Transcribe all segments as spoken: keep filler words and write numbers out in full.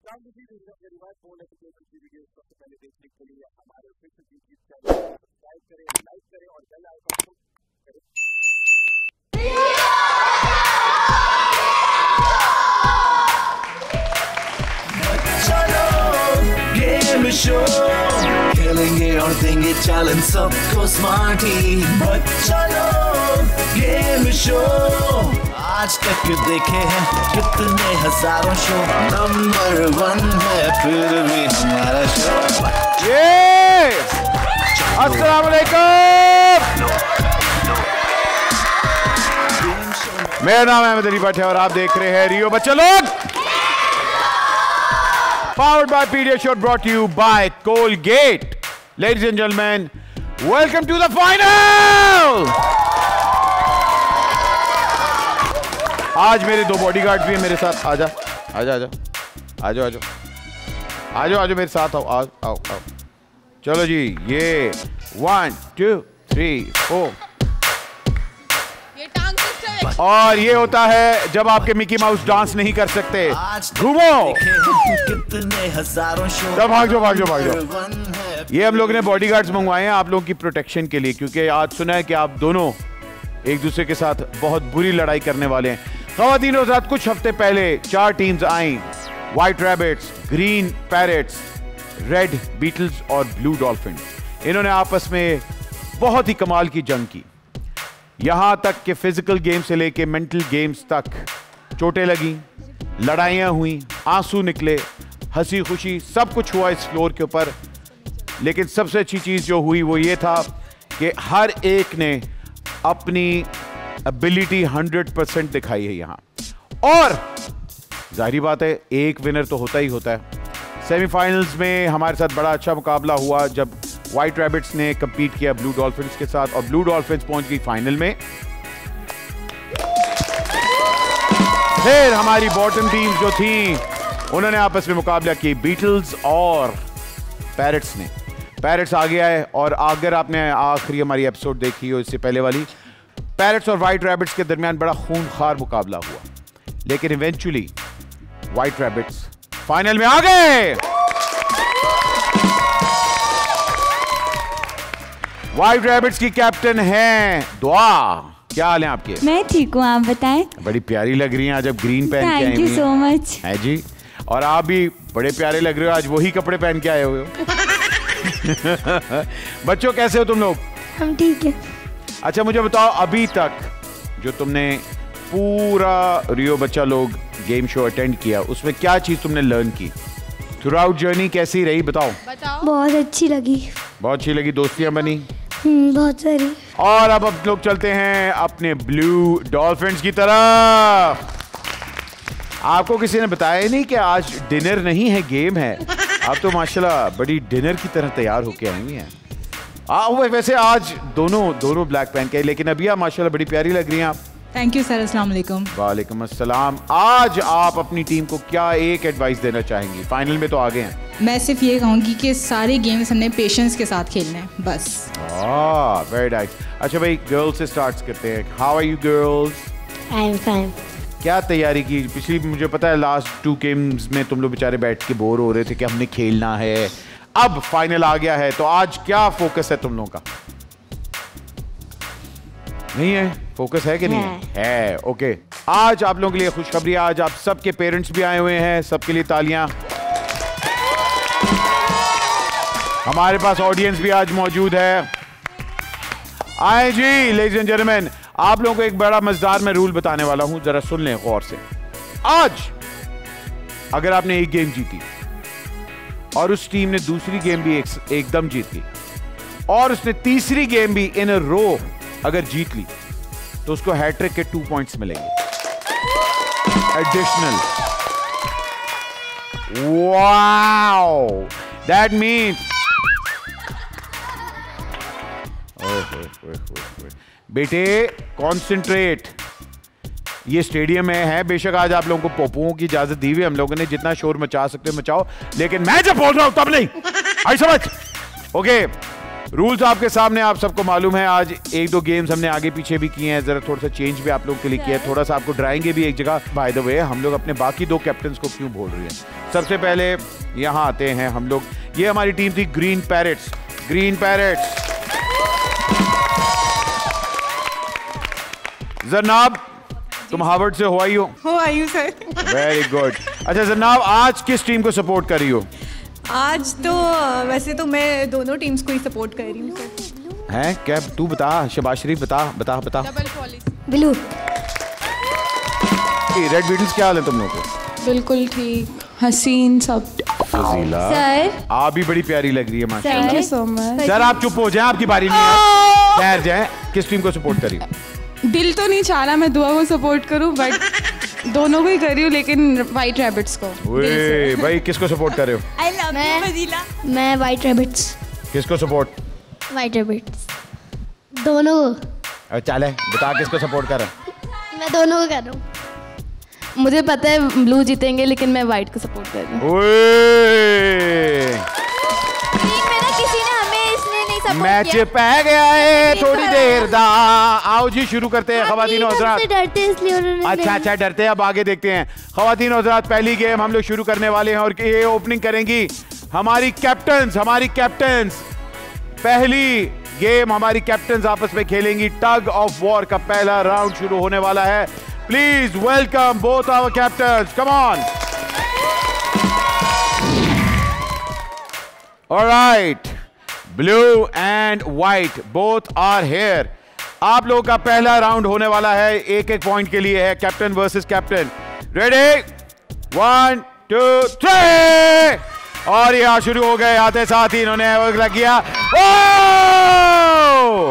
Phone application की video सबसे पहले देखने के लिए हमारे ऑफिशियल यूट्यूब चैनल को सब्सक्राइब करें, लाइक करें और बेल आइकन को करें। चलो गेम शो खेलेंगे और देंगे चैलेंज सबको स्मार्टी। चलो गेम शो आज तक देखे हैं कितने हजारों शो, नंबर वन है फिर भी हमारा शो। ये अस्सलाम वालेकुम, मेरा नाम है अहमद अली भट्ट है और आप देख रहे हैं रियो बच्चे लोग। Powered by Pediasure, brought to you by Colgate. Ladies and gentlemen, welcome to the final. आज मेरे दो बॉडीगार्ड्स भी हैं मेरे साथ। आजा आजा आजा आजो आजो आजो आजो मेरे साथ आओ आओ आओ आओ। चलो जी, ये वन टू थ्री फोर। ये टांग सिस्टम है। और ये होता है जब आपके मिकी माउस डांस नहीं कर सकते। घूमो, कितने हजारों शो, तब भाग जाओ भाग जाओ भाग जाओ। ये हम लोग ने बॉडीगार्ड्स मंगवाए हैं आप लोगों की प्रोटेक्शन के लिए, क्योंकि आज सुना है कि आप दोनों एक दूसरे के साथ बहुत बुरी लड़ाई करने वाले हैं। ख़वातीन और हज़रात, कुछ हफ्ते पहले चार टीम्स आई, white rabbits, green parrots, red beetles और ब्लू डॉल्फिन। इन्होंने आपस में बहुत ही कमाल की जंग की, यहां तक कि फिजिकल गेम से लेके मेंटल गेम्स तक चोटें लगी, लड़ाइयां हुई, आंसू निकले, हंसी खुशी सब कुछ हुआ इस फ्लोर के ऊपर। लेकिन सबसे अच्छी चीज जो हुई वो ये था कि हर एक ने अपनी एबिलिटी हंड्रेड परसेंट दिखाई है यहां। और जाहिर बात है एक विनर तो होता ही होता है। सेमीफाइनल्स में हमारे साथ बड़ा अच्छा मुकाबला हुआ जब व्हाइट रैबिट्स ने कंपीट किया ब्लू डॉल्फिन्स के साथ, और ब्लू डॉल्फिन्स पहुंच गई फाइनल में। फिर हमारी बॉटम टीम जो थी उन्होंने आपस में मुकाबला किया बीटल्स और पैरेट्स ने। पैरेट्स आ गया है, और अगर आपने आखिरी हमारी एपिसोड देखी हो इससे पहले वाली, पैरेट्स और व्हाइट रैबिट्स के दरमियान बड़ा खूनखार मुकाबला हुआ, लेकिन इवेंचुअली व्हाइट रैबिट्स फाइनल में आ गए। व्हाइट रैबिट्स की कैप्टन हैं दुआ। क्या हाल है आपके? मैं ठीक हूँ, आप बताएं। बड़ी प्यारी लग रही हैं आज, अब ग्रीन पहन के आई थैंक यू सो मच। है जी, और आप भी बड़े प्यारे लग रहे हो, आज वही कपड़े पहन के आए हुए हो। बच्चों कैसे हो तुम लोग? हम ठीक है। अच्छा मुझे बताओ, अभी तक जो तुमने पूरा रियो बच्चा लोग गेम शो अटेंड किया, उसमें क्या चीज तुमने लर्न की? थ्रू आउट जर्नी कैसी रही बताओ? बताओ। बहुत अच्छी लगी। बहुत अच्छी लगी, दोस्तियां बनी बहुत सारी। और अब अब लोग चलते हैं अपने ब्लू डॉल्फिन्स की तरफ। आपको किसी ने बताया ही नहीं कि आज डिनर नहीं है, गेम है। आप तो माशाल्लाह बड़ी डिनर की तरह तैयार होके आई हुई हैं। आ, वैसे आज दोनों दोनों ब्लैक पहन के, लेकिन अभी आप माशाल्लाह बड़ी प्यारी लग रही हैं आप। थैंक यू सर, अस्सलाम वालेकुम। वालेकुम अस्सलाम। आज आप अपनी टीम को क्या एक एडवाइस देना चाहेंगी? फाइनल में तो आ गए हैं। मैं सिर्फ ये कहूँगी कि सारे गेम्स हमने पेशेंस के साथ खेलने हैं बस। Very nice. अच्छा भाई, गर्ल्स से स्टार्ट करते हैं। How are you girls? I am fine. क्या तैयारी की? पिछली मुझे पता है लास्ट टू गेम्स में तुम लोग बेचारे बैठ के बोर हो रहे थे कि हमने खेलना है, अब फाइनल आ गया है, तो आज क्या फोकस है तुम लोगों का? नहीं है फोकस, है कि नहीं है? है ओके। आज आप लोगों के लिए खुशखबरी, आज आप सबके पेरेंट्स भी आए हुए हैं, सबके लिए तालियां। हमारे पास ऑडियंस भी आज मौजूद है। आए जी लेडीज एंड जेंटलमैन, आप लोगों को एक बड़ा मजेदार मैं रूल बताने वाला हूं, जरा सुन लें गौर से। आज अगर आपने एक गेम जीती और उस टीम ने दूसरी गेम भी एक, एकदम जीत ली, और उसने तीसरी गेम भी इन अ रो अगर जीत ली, तो उसको हैट्रिक के टू पॉइंट्स मिलेंगे एडिशनल। वाओ, दैट मीन्स बेटे कंसंट्रेट। ये स्टेडियम में है, बेशक आज आप लोगों को पोपुओं की इजाजत दी हुई, हम लोगों ने जितना शोर मचा सकते हो मचाओ, लेकिन मैं जब बोल रहा हूं तब नहीं। आई समझ? ओके, रूल्स आपके सामने, आप सबको मालूम है। आज एक दो गेम्स हमने आगे पीछे भी किए हैं, जरा थोड़ा सा चेंज भी आप लोगों के लिए किया है, थोड़ा सा आपको डराएंगे भी एक जगह। बाय द वे, हम लोग अपने बाकी दो कैप्टन्स को क्यों बोल रहे हैं? सबसे पहले यहाँ आते हैं हम लोग। ये हमारी टीम थी ग्रीन पैरेट्स। Green parrots. जनाब तुम हार्वर्ड से हो आई हो? हो आई हूँ सर। Very good. अच्छा जनाब, आज किस टीम को सपोर्ट कर रही हो? आज तो वैसे तो मैं दोनों टीम्स को ही सपोर्ट कर रही हूँ सर। हैं क्या? तू बता शबाश शरीफ, बता बता बता। Double policy. Blue. Red beetles, क्या हाल है तुम लोगों को? बिल्कुल ठीक, हसीन सब। फजीला, सर। आप भी बड़ी प्यारी लग रही है माशाल्लाह। Thank you so much. Sir आप चुप हो जाएं, आपकी बारी नहीं है। ठहर जाएं। किस टीम को सपोर्ट करी? दिल तो नहीं चाह रहा मैं दुआ को सपोर्ट करूं, बट दोनों को ही कर रही हूँ, लेकिन वाइट रैबिट्स को। ओए भाई, किसको सपोर्ट कर रहे हो? I love you Fazila. मैं वाइट रैबिट्स। किसको सपोर्ट? वाइट रैबिट्स दोनों को। अरे चले बता किसको सपोर्ट कर रहा है? मैं दोनों को कर रहा हूँ। मुझे पता है ब्लू जीतेंगे, लेकिन मैं वाइट को सपोर्ट कर रही हूँ। ओए किसी ने हमें इसलिए नहीं सपोर्ट मैच किया। पै गया है थोड़ी देर दा। आओ जी शुरू करते हैं खवातीन और हज़रात। डरते हैं इसलिए उन्होंने। अच्छा अच्छा डरते हैं, अब आगे देखते हैं। खवातीन और हज़रात, पहली गेम हम लोग शुरू करने वाले हैं और ये ओपनिंग करेंगी हमारी कैप्टन्स। हमारी कैप्टन्स पहली गेम हमारी कैप्टन्स आपस में खेलेंगी। टग ऑफ वॉर का पहला राउंड शुरू होने वाला है। Please welcome both our captains, come on. Alright, blue and white both are here. आप लोगों का पहला राउंड होने वाला है, एक एक पॉइंट के लिए है। Captain versus captain. Ready, one two three. और यहां शुरू हो गए। आते साथ ही इन्होंने अगला किया। ओ!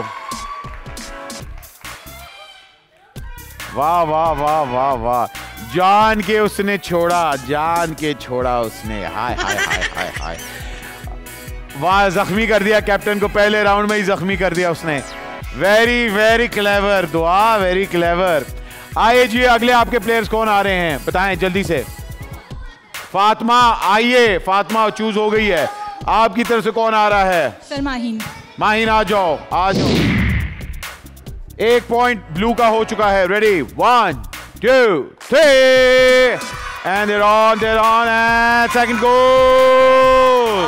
वाह वाह वाह वाह वाह, जान के उसने छोड़ा, जान के छोड़ा उसने। हाय हाय हाय हाय हाय, वाह, जख्मी कर दिया कैप्टन को, पहले राउंड में ही जख्मी कर दिया उसने। Very very clever Dua, very clever. आइए जी, अगले आपके प्लेयर्स कौन आ रहे हैं बताएं जल्दी से। फातिमा आइए, फातिमा चूज हो गई है। आपकी तरफ से कौन आ रहा है? सर माहिन। माहिन आ जाओ, आ जाओ। एक पॉइंट ब्लू का हो चुका है। Ready, one two three and they're on there on and second goal.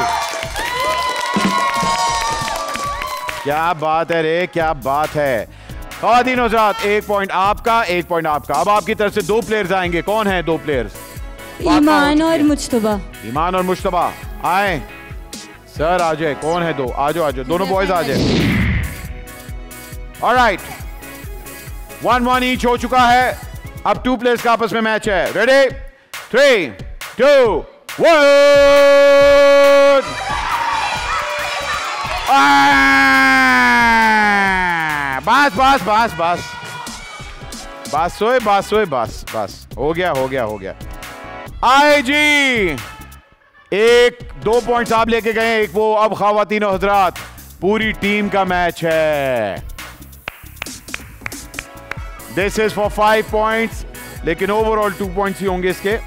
क्या बात है रे, क्या बात है। ख़वातीन और हज़रात, एक पॉइंट आपका, एक पॉइंट आपका। अब आपकी तरफ से दो प्लेयर्स आएंगे। कौन है दो प्लेयर्स? ईमान और मुज्तबा। ईमान और मुज्तबा आए। सर आ जाए, कौन है दो? आ जाओ आ जाओ, दोनों बॉयज आ जाए। ऑलराइट, वन वन ईच हो चुका है। अब टू प्लेयर्स का आपस में मैच है। Ready, three two one. बस बस बस बस बस सोए बस सोए बस बस हो गया हो गया हो गया। आए जी, एक दो पॉइंट्स आप लेके गए, एक वो। अब ख़वातीन और हज़रात, पूरी टीम का मैच है। This is for five points, लेकिन ओवरऑल टू पॉइंट्स ही होंगे इसके।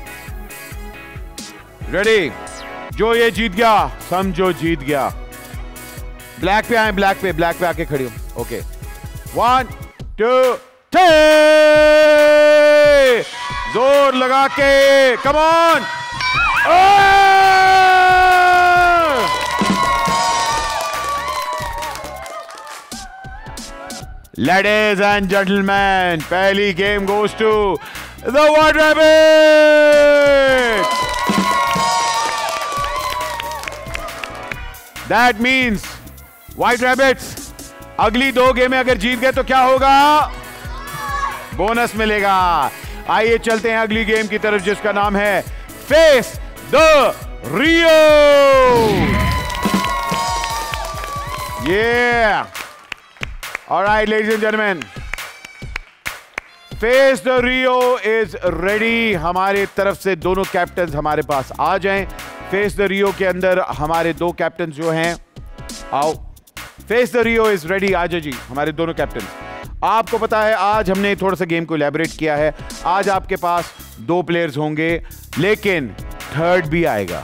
रेडी, जो ये जीत गया समझो जीत गया। ब्लैक पे आए, ब्लैक पे, ब्लैक पे आके खड़ी हो। ओके, वन टू थ्री, जोर लगा के, come on. Ladies and gentlemen, पहली game goes to the White Rabbit. That means White Rabbits अगली दो गेमें अगर जीत गए तो क्या होगा? बोनस मिलेगा। आइए चलते हैं अगली गेम की तरफ, जिसका नाम है face the Rio. Yeah. All right, ladies and gentlemen, Face the Rio is ready. हमारे तरफ से दोनों कैप्टन्स हमारे पास आ जाएं। Face the Rio के अंदर हमारे दो कैप्टन्स जो हैं, आओ। Face the Rio is ready. आ जाओ जी हमारे दोनों कैप्टन्स। आपको पता है आज हमने थोड़ा सा गेम को इलैबोरेट किया है। आज आपके पास दो प्लेयर्स होंगे, लेकिन थर्ड भी आएगा।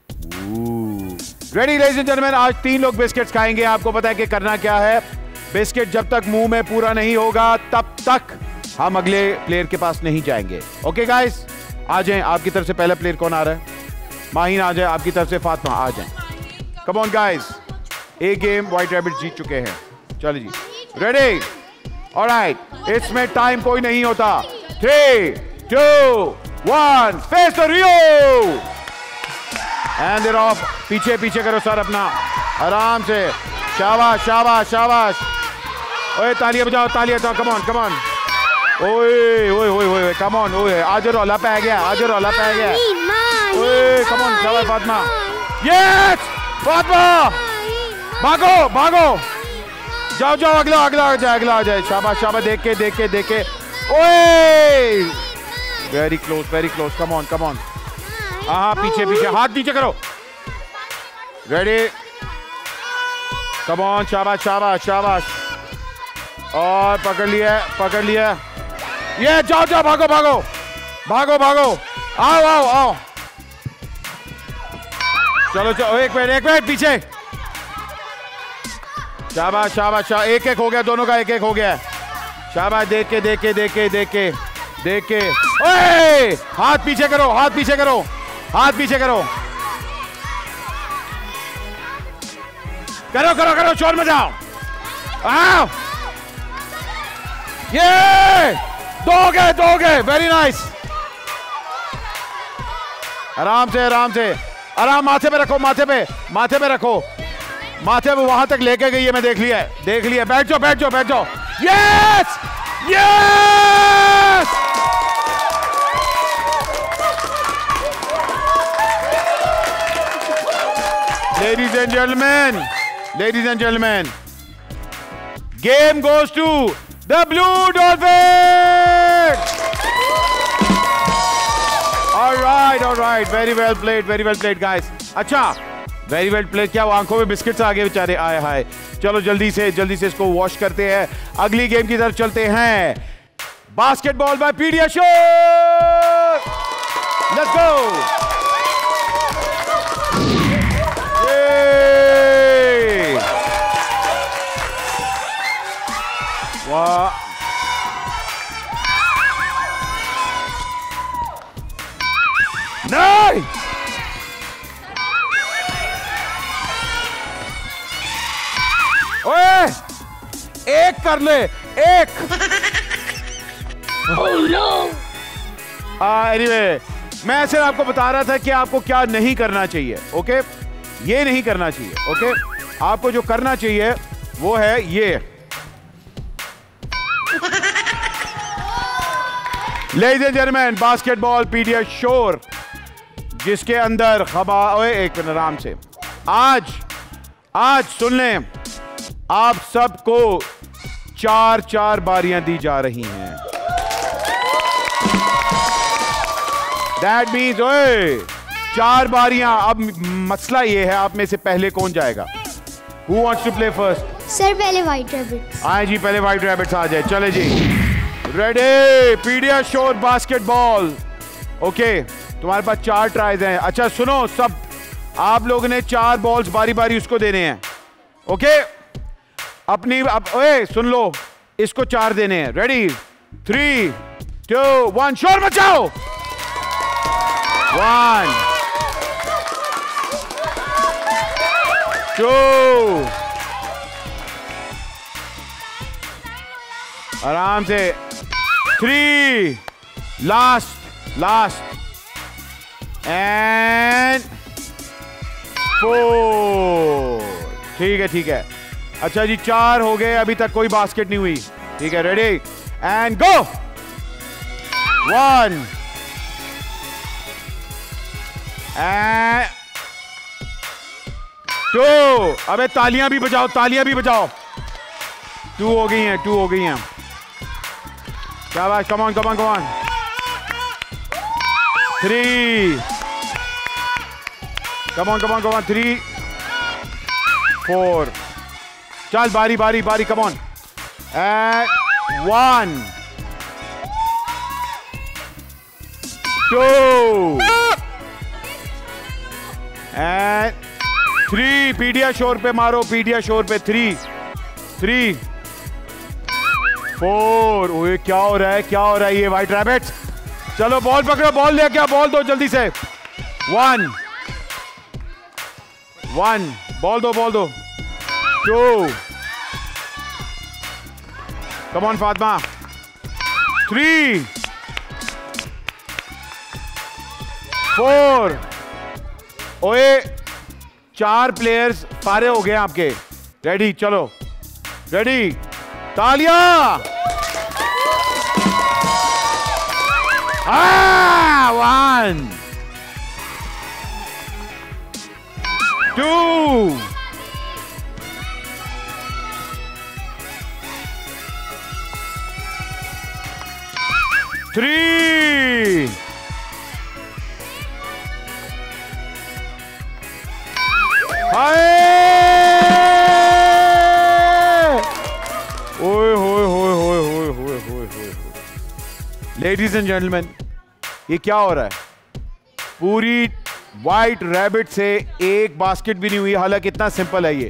रेडी लेडीज एंड जेंटलमैन, आज तीन लोग बिस्किट्स खाएंगे। आपको पता है कि करना क्या है। बिस्किट जब तक मुंह में पूरा नहीं होगा तब तक हम अगले प्लेयर के पास नहीं जाएंगे। ओके गाइस, आ जाएं। आपकी तरफ से पहला प्लेयर कौन आ रहा है? माहीन आ जाए, आपकी तरफ से फातिमा आ जाए। कम ऑन गाइस, एक गेम व्हाइट रैबिट जीत चुके हैं। चलो जी, रेडी, ऑलराइट, इसमें टाइम कोई नहीं होता। Three two one, face the Rio and they're off. पीछे पीछे करो सर अपना, आराम से। शाबाश शाबाश शाबाश। ओए तालियां बजाओ, तालियां बजाओ। Come on come on. ओए ओए ओए ओए कम ऑन। ओए आज रौला पै गया, आज रौला पै गया। ओए कम ऑन, शाबाश फातिमा। यस फातिमा, भागो भागो, जाओ जाओ, अगला अगला आ जाए, अगला आ जाए। शाबाश शाबाश, देख के देख के देख के। ओए very close very close. Come on come on. हाँ पीछे पीछे, हाथ नीचे करो। रेडी, कम ऑन, शाबाश शाबाश शाबाश। और पकड़ लिया पकड़ लिया। ये जाओ जाओ, भागो भागो भागो भागो। आओ आओ आओ, चलो चलो, एक मिनट एक मिनट पीछे। शाबाश शाबाश शाबाश। एक एक हो गया, दोनों का एक एक हो गया। शाबाश, देख के देख के देख के देख के देख के। ओए हाथ पीछे करो, हाथ पीछे करो, हाथ पीछे करो। करो करो करो, शोर मचाओ। आओ, ये दो गए दो गए, वेरी नाइस। आराम से आराम से, आराम, माथे पे रखो, माथे पे माथे पे रखो, माथे पे वहां तक लेके गई है, मैं देख लिया है देख लिया। बैठ जाओ बैठ जाओ बैठ जाओ। Yes yes, ladies and gentlemen, ladies and gentlemen, game goes to the Blue Dolphins. All right, all right, very well played, very well played, guys. अच्छा, very well played। क्या वो आंखों में बिस्किट्स आ गए बेचारे, आए हाय। चलो जल्दी से जल्दी से इसको वॉश करते हैं, अगली गेम की तरफ चलते हैं। Basketball by PediaSure, let's go. वाह, नहीं, ओए एक कर ले, एक। एनीवे, मैं सिर्फ आपको बता रहा था कि आपको क्या नहीं करना चाहिए। ओके, ये नहीं करना चाहिए। ओके, आपको जो करना चाहिए वो है ये। Ladies and gentlemen, basketball PediaSure, जिसके अंदर खबा, ओए एक मिनट आराम से। आज आज सुन लें, आप सबको चार चार बारियां दी जा रही हैं। That means, ओए चार बारियां। अब मसला ये है, आप में से पहले कौन जाएगा? Who wants to play first? Sir पहले व्हाइट रैबिट्स। आए जी, पहले व्हाइट रैबिट्स आ जाए। चले जी, रेडी, पीडियाश्योर बास्केटबॉल। ओके, तुम्हारे पास चार ट्राइज हैं। अच्छा सुनो सब, आप लोगों ने चार बॉल्स बारी बारी उसको देने हैं। ओके, अपनी अब ओए सुन लो, इसको चार देने हैं। रेडी, थ्री टू वन, शोर मचाओ। वन टू, आराम से। Three, last last, and four. ठीक है ठीक है। अच्छा जी, चार हो गए, अभी तक कोई बास्केट नहीं हुई। ठीक है, ready and go. One and two. अबे तालियां भी बजाओ, तालियां भी बजाओ। टू हो गई हैं, टू हो गई हैं। शाबाश, come on come on come on. Three, come on come on come on. Three, four. चल बारी बारी बारी, come on. And one, two and three. PediaSure पे मारो, पीडियाश्योर पे। Three three four. ओए क्या हो रहा है, क्या हो रहा है ये व्हाइट रैबिट्स? चलो बॉल पकड़ो, बॉल ले क्या, बॉल दो जल्दी से। वन वन, बॉल दो, बॉल दो, two, come on Fatima, three, four. ओए चार प्लेयर्स पारे हो गए आपके। रेडी, चलो, रेडी, तालियां। Ah, one, two, three, हाय, ओए होए होए होए होए होए होए होए। लेडीज एंड जेंटलमैन, ये क्या हो रहा है? पूरी व्हाइट रैबिट से एक बास्केट भी नहीं हुई, हालांकि इतना सिंपल है ये।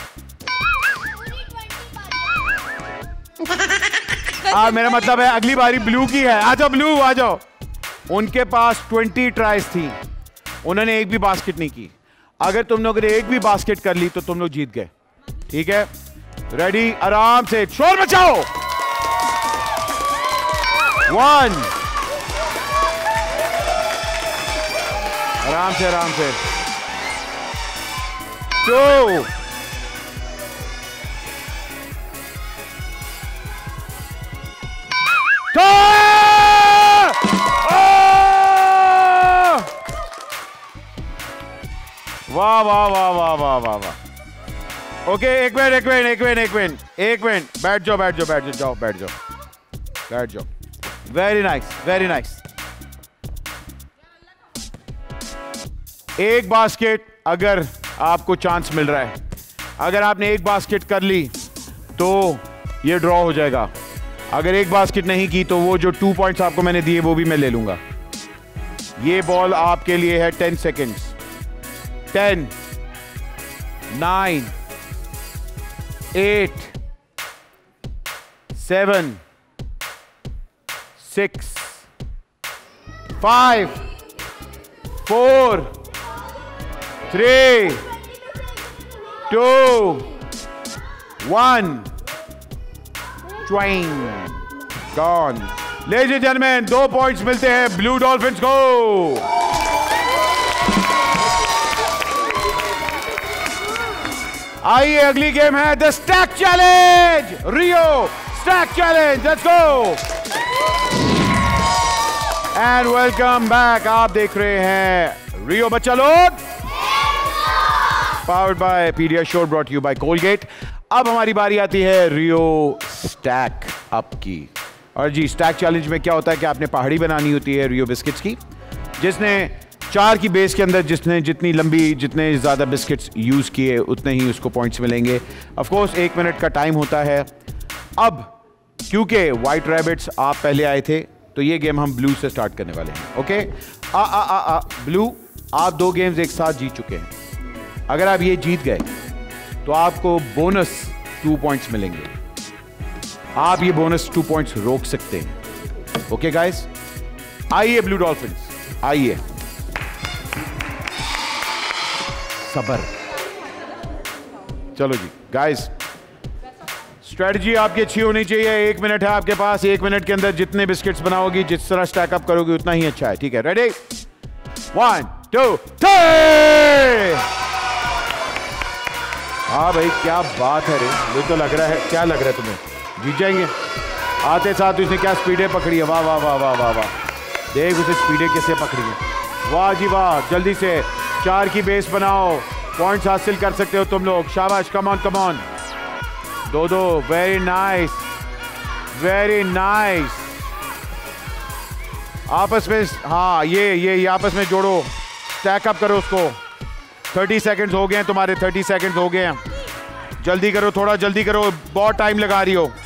आ, मेरा मतलब है अगली बारी ब्लू की है। आ जाओ ब्लू, आ जाओ। उनके पास ट्वेंटी ट्राइज थी, उन्होंने एक भी बास्केट नहीं की। अगर तुम लोगों ने एक भी बास्केट कर ली तो तुम लोग जीत गए। ठीक है, रेडी, आराम से शोर मचाओ। वन, आराम से आराम से, टू, वाह वाह वाह वाह वाह वाह वाह। ओके, एक मिनट एक मिनट एक मिनट एक मिनट एक मिनट बैठ जाओ बैठ जाओ बैठ जाओ जाओ बैठ जाओ बैठ जाओ। Very nice very nice. एक बास्केट अगर आपको चांस मिल रहा है, अगर आपने एक बास्केट कर ली तो ये ड्रॉ हो जाएगा। अगर एक बास्केट नहीं की तो वो जो टू पॉइंट्स आपको मैंने दिए वो भी मैं ले लूंगा। ये बॉल आपके लिए है ten seconds. Ten, nine, eight, seven, six, five, four, three, two, one, twenty, gone. Ladies and gentleman, दो पॉइंट्स मिलते हैं ब्लू डॉल्फिन्स को। आइए, अगली गेम है the stack challenge, Rio stack challenge. Let's go and welcome back. आप देख रहे हैं रियो बच्चा लोग, powered by PediaSure, brought you by Colgate. अब हमारी बारी आती है रियो स्टैक अप की। और जी, स्टैक चैलेंज में क्या होता है कि आपने पहाड़ी बनानी होती है रियो बिस्किट्स की। जिसने चार की बेस के अंदर जिसने जितनी लंबी जितने ज़्यादा बिस्किट्स यूज़ किए उतने ही उसको पॉइंट्स मिलेंगे। ऑफ कोर्स एक मिनट का टाइम होता है। अब क्योंकि वाइट रैबिट्स आप पहले आए थे तो ये गेम हम ब्लू से स्टार्ट करने वाले हैं। ओके, आ आ आ आ ब्लू, आप दो गेम्स एक साथ जीत चुके हैं। अगर आप ये जीत गए तो आपको बोनस टू पॉइंट्स मिलेंगे। आप ये बोनस टू पॉइंट्स रोक सकते हैं। ओके गाइस, आइए ब्लू डॉल्फिन्स, आइए। सबर। चलो जी गाइस, स्ट्रेटजी आपकी अच्छी होनी चाहिए। एक मिनट है आपके पास, एक मिनट के अंदर जितने बिस्किट्स बनाओगी, जिस तरह स्टैक अप करोगे उतना ही अच्छा है। ठीक है, रेडी, वन टू थ्री। हाँ भाई, क्या बात है रे, ये तो लग रहा है, क्या लग रहा है तुम्हें जीत जाएंगे? आते साथ उसने क्या स्पीडें पकड़ी है। वाह वाह वाह वाह वाह वाह, देख उसे स्पीडें कैसे पकड़ी है। वाह जी वाह, जल्दी से चार की बेस बनाओ, पॉइंट्स हासिल कर सकते हो तुम लोग। शाबाश, कम ऑन कम ऑन, दो दो, वेरी नाइस वेरी नाइस। आपस में, हाँ ये ये ये आपस में जोड़ो, स्टैक अप करो उसको। थर्टी सेकंड्स हो गए हैं तुम्हारे, थर्टी सेकंड्स हो गए हैं। जल्दी करो, थोड़ा जल्दी करो, बहुत टाइम लगा रही हो।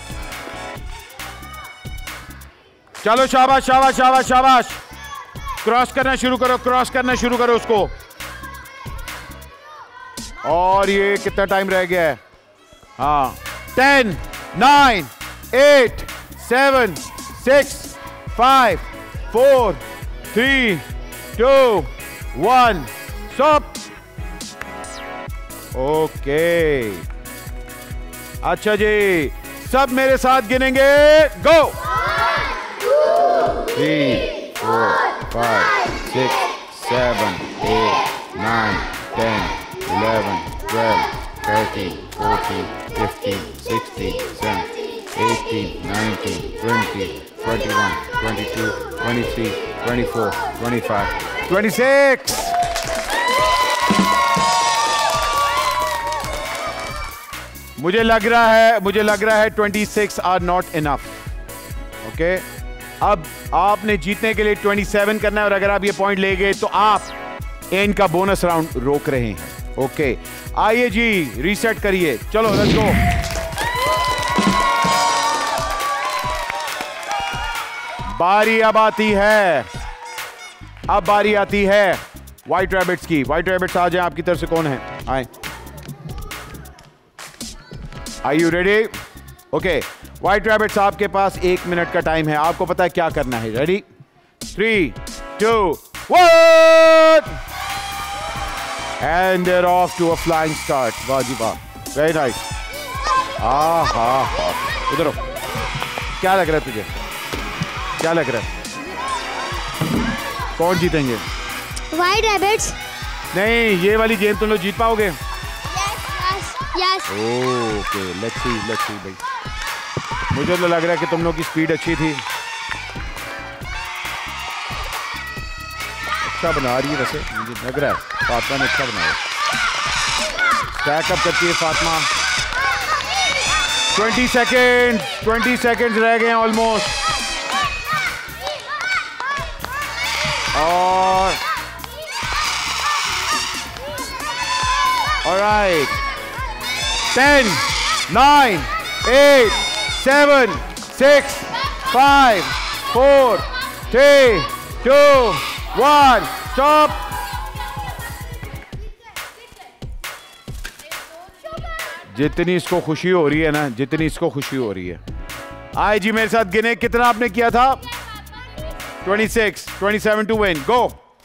चलो शाबाश शाबाश शाबाश शाबाश। क्रॉस करना शुरू करो, क्रॉस करना शुरू करो उसको। और ये कितना टाइम रह गया है? हाँ, ten, nine, eight, seven, six, five, four, three, two, one, stop. Okay अच्छा जी, सब मेरे साथ गिनेंगे। Go. Three four five six seven eight nine ten eleven twelve thirteen fourteen fifteen sixteen seventeen eighteen nineteen twenty twenty one twenty two twenty three twenty four twenty five twenty six. मुझे लग रहा है मुझे लग रहा है twenty six are not enough. Okay, अब आपने जीतने के लिए ट्वेंटी सेवन करना है, और अगर आप ये पॉइंट ले गए तो आप एन का बोनस राउंड रोक रहे हैं। ओके, आइए जी, रीसेट करिए। चलो लेट्स गो। बारी अब आती है अब बारी आती है व्हाइट रैबिट्स की। व्हाइट रैबिट्स आ जाए, आपकी तरफ से कौन है? आए। Are you ready? Okay, white rabbits आपके पास एक मिनट का टाइम है। आपको पता है क्या करना है। Ready? Three two one and they're off to a flying start। वाह जी वाह, वेरी नाइस। हाँ हाँ हाँ, इधर हो। क्या लग रहा है तुझे? क्या लग रहा है? कौन जीतेंगे? White rabbits. नहीं, ये वाली गेम तुम लोग जीत पाओगे? Yes. Okay, let's see let's see भाई। मुझे तो लग रहा है कि तुम लोग की स्पीड अच्छी थी। अच्छा बना रही है वैसे, मुझे लग रहा है फातिमा ने अच्छा बनाया। स्टैक अप करती है Fatima. Twenty second twenty seconds रह गए हैं ऑलमोस्ट। और alright, ten nine eight seven six five four three two one stop. जितनी इसको खुशी हो रही है ना, जितनी इसको खुशी हो रही है। आए जी, मेरे साथ गिने। कितना आपने किया था? Twenty six twenty seven to win. Go.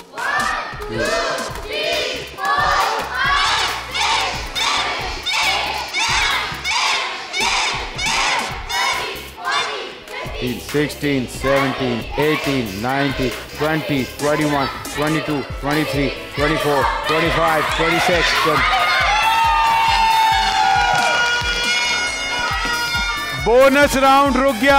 sixteen, seventeen, eighteen, nineteen, twenty, twenty-one, twenty-two, twenty-three, twenty-four, twenty-five, twenty-six, twenty. Bonus round रुक गया।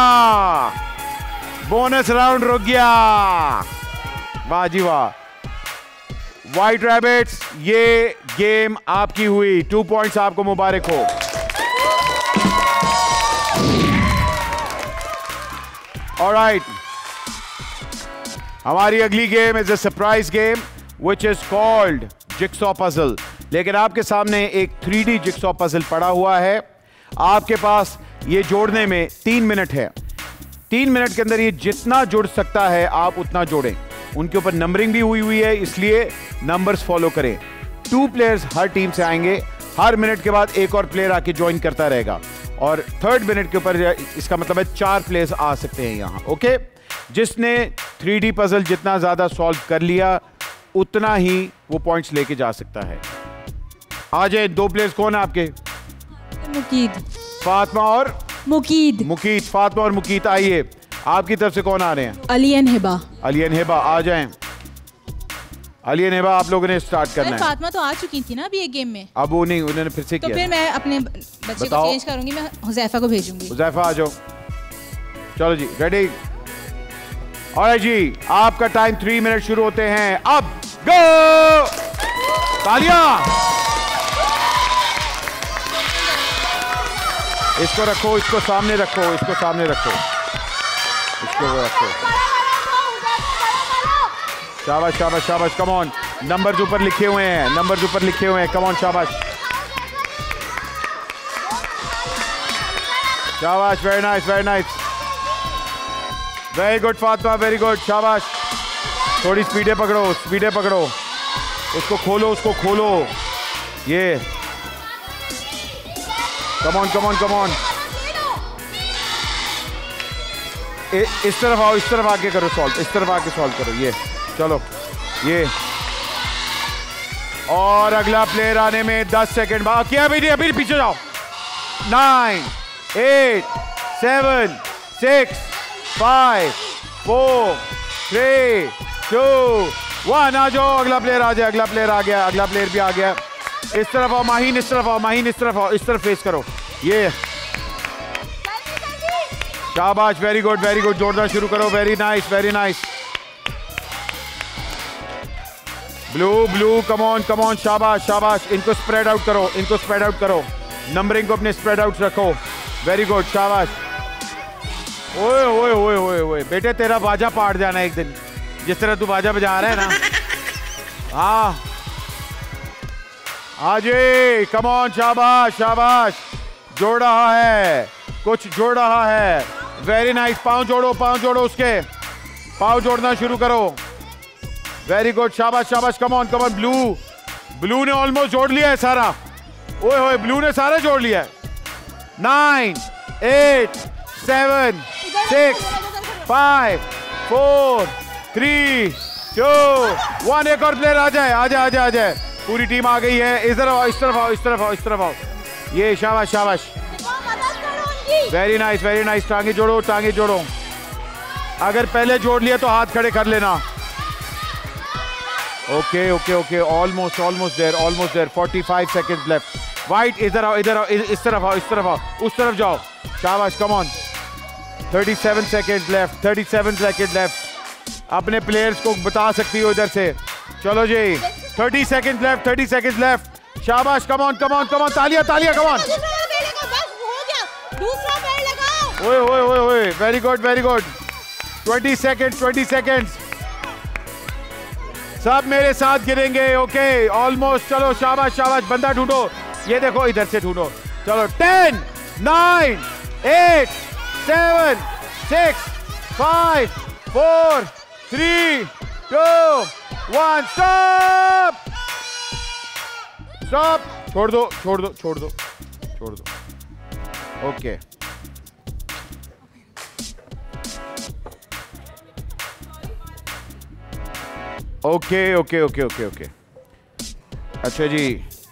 बोनस राउंड रुक गया। वाह जी वाह। व्हाइट रैबिट्स, ये गेम आपकी हुई। टू पॉइंट्स आपको मुबारक हो। ऑलराइट, हमारी अगली game is a surprise game which is called jigsaw puzzle. लेकिन आपके सामने एक थ्री डी जिक्सॉ पजल पड़ा हुआ है। आपके पास ये जोड़ने में तीन मिनट है। तीन मिनट के अंदर ये जितना जुड़ सकता है आप उतना जोड़ें। उनके ऊपर नंबरिंग भी हुई हुई है, इसलिए नंबर्स फॉलो करें। टू प्लेयर्स हर टीम से आएंगे। हर मिनट के बाद एक और प्लेयर आके ज्वाइन करता रहेगा, और थर्ड मिनट के ऊपर इसका मतलब है चार प्लेयर्स आ सकते हैं यहाँ। ओके, जिसने थ्री डी पजल जितना ज्यादा सॉल्व कर लिया उतना ही वो पॉइंट्स लेके जा सकता है। आ जाए, दो प्लेयर्स कौन है आपके? मुकीद। फातिमा और मुकीद। मुकीद, फातिमा और मुकीद। आइए, आपकी तरफ से कौन आ रहे हैं? अली एंड हिबा। अली एंड हिबा आ जाएं। अली एंड हिबा, आप लोगों ने स्टार्ट करना है। फातिमा तो आ चुकी थी ना अभी एक गेम में। अब वो नहीं, उन्होंने फिर से तो किया। फिर मैं अपने बच्चे को चेंज करूंगी, मैं हुज़ैफा को भेजूंगी। हुज़ैफा आ जाओ। चलो जी, रेडी? ऑलराइट जी, आपका टाइम थ्री मिनट शुरू होते हैं अब। गो। तालियां। इसको रखो, इसको सामने रखो, इसको सामने रखो, इसको रखो। शाबाश शाबाश शाबाश, कम ऑन। नंबर्स ऊपर लिखे हुए हैं, नंबर्स ऊपर लिखे हुए हैं। कम ऑन, शाबाश शाबाश, very nice very nice, very good Fatima, very good, शाबाश। थोड़ी स्पीडे पकड़ो, स्पीडे पकड़ो। उसको खोलो, उसको खोलो। ये come on come on come on. इस तरफ आओ, इस तरफ आके करो सॉल्व, इस तरफ आके सॉल्व करो। ये चलो, ये और अगला प्लेयर आने में दस सेकंड बाकी है। अभी अभी पीछे जाओ। Nine, eight, seven, six, five, four, three, two, one. आ जाओ, अगला प्लेयर आ जाए। अगला प्लेयर आ गया, अगला प्लेयर भी आ गया। इस तरफ आओ माहीन, इस तरफ आओ माहीन, इस तरफ आओ, इस तरफ फेस करो। ये शाबाश, वेरी गुड वेरी गुड, जोड़ना शुरू करो। Very nice very nice. Blue blue, come on come on, शाबाश शाबाश। इनको स्प्रेड आउट करो, इनको स्प्रेड आउट करो, नंबरिंग को अपने स्प्रेड आउट रखो। वेरी गुड, शाबाश। ओए ओए ओए ओए ओए, बेटे तेरा बाजा पाट जाना एक दिन, जिस तरह तू बाजा बजा रहा है ना। हाँ आजे, कम ऑन, शाबाश शाबाश। जोड़ रहा है, कुछ जोड़ रहा है। Very nice. पाँव जोड़ो, पाँव जोड़ो, उसके पाँव जोड़ना शुरू करो। वेरी गुड, शाबाश शाबाश। Come on come on. Blue blue ने ऑलमोस्ट जोड़ लिया है सारा। ओए होए, ब्लू ने सारा जोड़ लिया है। Nine, eight, seven, six, five, four, three, two, one. एक और प्लेयर आ जाए, आ जाए आ जाए आ जाए। पूरी टीम आ गई है। इधर आओ, इस तरफ आओ, इस तरफ आओ, इस तरफ आओ। ये शाबाश शाबाश। Very nice very nice. टांगे जोड़ो, टांगे जोड़ो। अगर पहले जोड़ लिया तो हाथ खड़े कर लेना। Okay okay okay, almost almost there, almost there. Forty five seconds left. White इधर आओ, इधर आओ, इस तरफ आओ, इस तरफ आओ, उस तरफ जाओ। शाबाश, come on. Thirty seven seconds left, thirty seven second left. अपने प्लेयर्स को बता सकती हो इधर से। चलो जी, thirty seconds left, thirty seconds left. शाबाश, come on come on come on. तालियां तालियां, कम ऑन। ओए ओए ओए ओए, very good very good. Twenty second, twenty seconds. सब मेरे साथ गिरेंगे। Okay, almost. चलो शाबाश शाबाश। बंदा ढूंढो, ये देखो इधर से ढूंढो। चलो, ten, nine, eight, seven, six, five, four, three, two, one. Stop stop. छोड़ दो छोड़ दो छोड़ दो छोड़ दो। Okay, okay okay okay okay okay. अच्छा जी,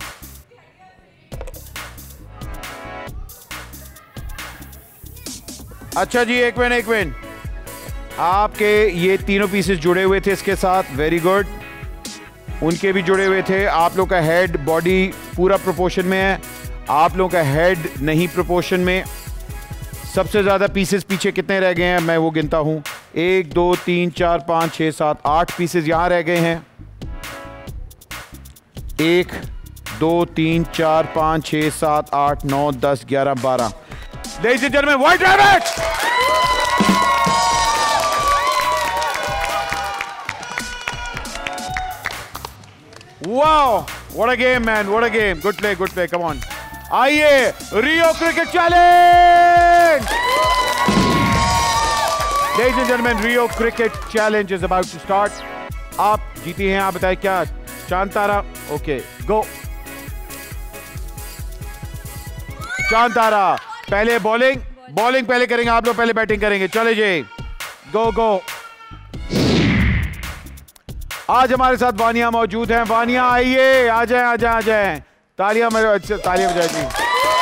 अच्छा जी, एक मिनट एक मिनट। आपके ये तीनों पीसेस जुड़े हुए थे इसके साथ। Very good. उनके भी जुड़े हुए थे। आप लोग का हेड बॉडी पूरा प्रोपोर्शन में है, आप लोग का हेड नहीं प्रोपोर्शन में। सबसे ज़्यादा पीसेस पीछे कितने रह गए हैं मैं वो गिनता हूँ। एक, दो, तीन, चार, पाँच, छः, सात, आठ पीसेस यहाँ रह गए हैं। एक, दो, तीन, चार, पाँच, छः, सात, आठ, नौ, दस, ग्यारह, बारह। Ladies and gentleman, white rabbit. Wow, what a game man, what a game. Good play good play, come on. आइए, Rio cricket challenge. Ladies and gentlemen, Rio Cricket Challenge is about to start. आप जीती हैं, आप बताएं क्या? चांद तारा, okay, गो। चांद तारा, पहले बॉलिंग, बॉलिंग पहले करेंगे आप लोग, पहले बैटिंग करेंगे। चले जी, गो गो। आज हमारे साथ वानिया मौजूद हैं। वानिया आइए, आ जाए आ जाए आ जाए। तालियां मेरे, अच्छा तालियां बजाए जी।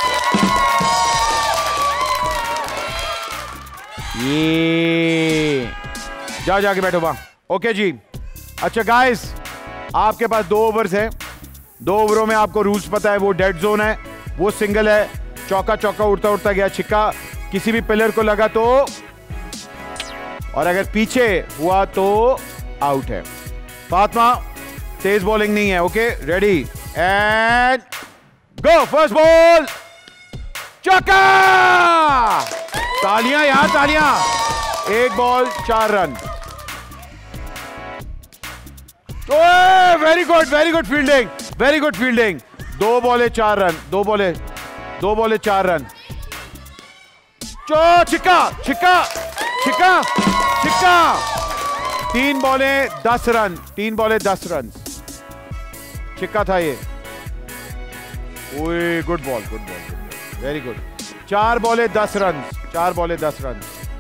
ये जाओ, जाके बैठो वहां। ओके जी। अच्छा गाइस, आपके पास दो ओवर्स हैं। दो ओवरों में आपको रूल्स पता है। वो डेड जोन है, वो सिंगल है। चौका चौका उड़ता उड़ता गया, छिक्का किसी भी प्लेयर को लगा तो, और अगर पीछे हुआ तो आउट है। फातिमा, तेज बॉलिंग नहीं है। Okay, ready and go. First ball, चौका। तालियां यार, तालियां। एक बॉल चार run. Very good very good fielding, very good fielding. दो बॉले चार रन, दो बॉले दो बॉले चार रन। चो छिक्का छिक्का छिक्का छिक्का। तीन बॉले दस रन, तीन बॉले दस रन। छिक्का था ये। ओए, good ball good ball good ball, very good. चार बॉले दस रन, चार बॉले दस रन।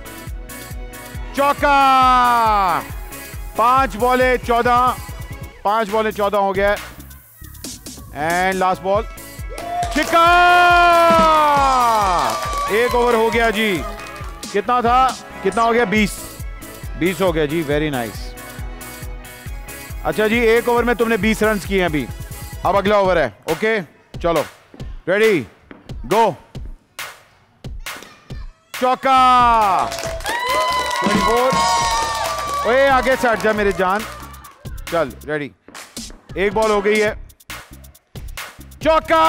चौका। पांच बॉले चौदह, पांच बॉले चौदह हो गया। एंड लास्ट बॉल, छिक्का। एक ओवर हो गया जी। कितना था, कितना हो गया? बीस बीस हो गया जी। Very nice. अच्छा जी, एक ओवर में तुमने बीस रन किए हैं अभी। अब अगला ओवर है। ओके चलो, रेडी गो। चौका। चौबीस। ओए आगे से हट जा मेरे जान। चल रेडी। एक बॉल हो गई है। चौका।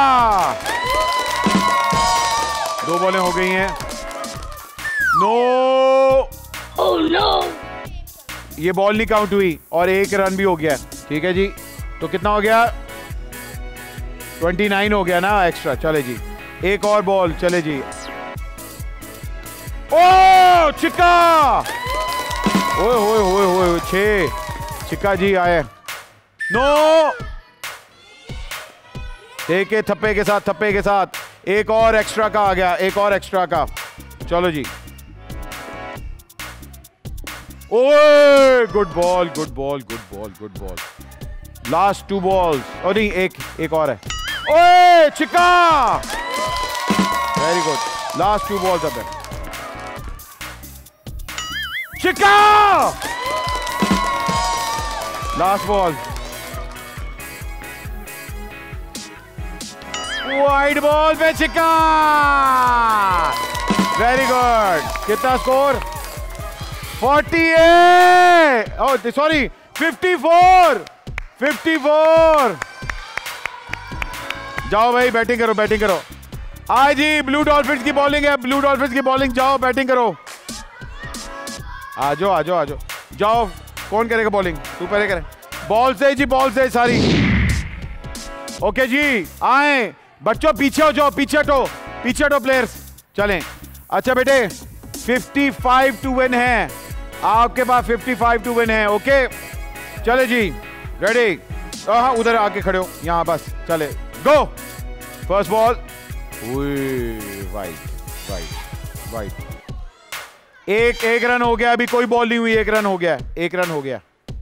दो बॉलें हो गई हैं। नो। Oh no. ये बॉल नहीं काउंट हुई और एक रन भी हो गया। ठीक है जी, तो कितना हो गया? उनतीस हो गया ना एक्स्ट्रा। चले जी, एक और बॉल। चले जी। ओ छिक्का। ओए होए होए होए, छह छिक्का जी आए। नो। एक के थप्पे के साथ, थप्पे के साथ एक और एक्स्ट्रा का आ गया, एक और एक्स्ट्रा का। चलो जी। ओए good ball, good ball, good ball, good ball. Last two balls. और नहीं, एक एक और है। ओए छिक्का। Very good. Last two balls अब है। छिक्का। Last ball. वाइड बॉल पे छिक्का। Very good. कितना स्कोर? अड़तालीस। ओह सॉरी, चौवन। चौवन। जाओ भाई, बैटिंग करो, बैटिंग करो। आज जी ब्लू डॉल्फिन्स की बॉलिंग है। ब्लू डॉल्फिन्स की बॉलिंग। जाओ बैटिंग करो। आजो आजो आजो जाओ। कौन करेगा बॉलिंग? तू पहले करे। बॉल से जी, बॉल से सारी। ओके जी, आए बच्चों, पीछे हो जाओ, पीछे हटो, पीछे हटो प्लेयर्स। चलें। अच्छा बेटे, पचपन टू विन है आपके पास। पचपन टू विन है। ओके चले जी, रेडी। हाँ उधर आके खड़े हो यहाँ, बस चले go. First ball. White white white. एक एक रन हो गया। अभी कोई बॉल नहीं हुई। एक रन हो गया, एक रन हो गया।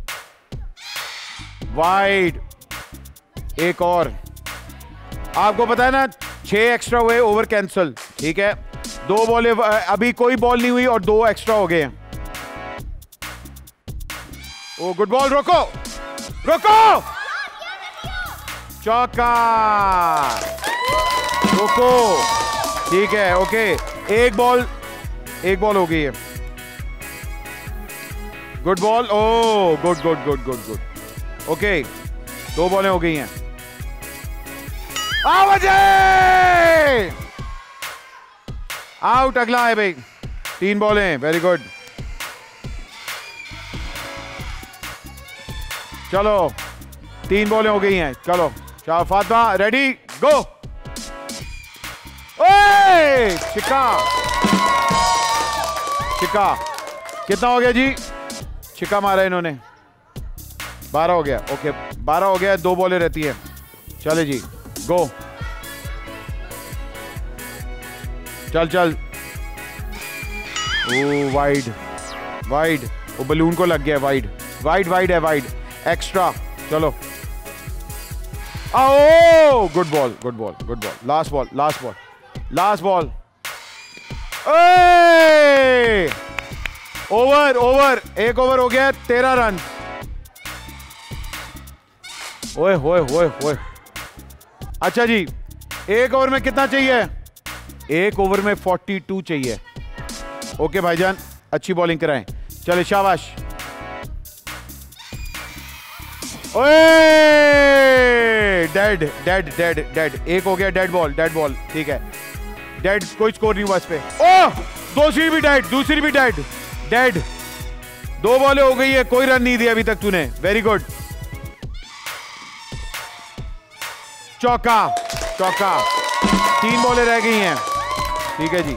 वाइड। एक और। आपको पता है ना, छह एक्स्ट्रा हुए, ओवर कैंसल। ठीक है, दो बॉल, अभी कोई बॉल नहीं हुई और दो एक्स्ट्रा हो गए। Oh good ball. रोको रोको। चौका। रोको। ठीक है। ओके, एक बॉल, एक बॉल हो गई है। Good ball. Oh good good good good good. Okay, दो बॉलें हो गई हैं। आवाज। आउट। अगला है भाई। तीन बॉलें। Very good. चलो, तीन बॉलें हो गई हैं। चलो शाह फातिमा, रेडी गो। ओए छिक्का। छिक्का। कितना हो गया जी? छिक्का मारा इन्होंने। बारह हो गया। ओके, बारह हो गया। दो बॉलें रहती है। चले जी, गो। चल चल। Oh wide wide. वो बलून को लग गया। वाइड वाइड वाइड है। Wide extra. चलो। आओ good ball, good ball, good ball. Last ball, last ball, last ball. Over over. एक ओवर हो गया। तेरह रन। ओए होए होए होए। अच्छा जी, एक ओवर में कितना चाहिए? एक ओवर में बयालीस चाहिए। ओके भाईजान, अच्छी बॉलिंग कराएं। चले शाबाश। ओए डेड डेड डेड डेड। एक हो गया। Dead ball, dead ball. ठीक है, डेड। कोई स्कोर नहीं हुआ इस पे। ओह, दूसरी भी डेड, दूसरी भी डेड। डेड। दो बॉलें हो गई है। कोई रन नहीं दिया अभी तक तूने। Very good. चौका। चौका। तीन बॉलें रह गई हैं। ठीक है जी।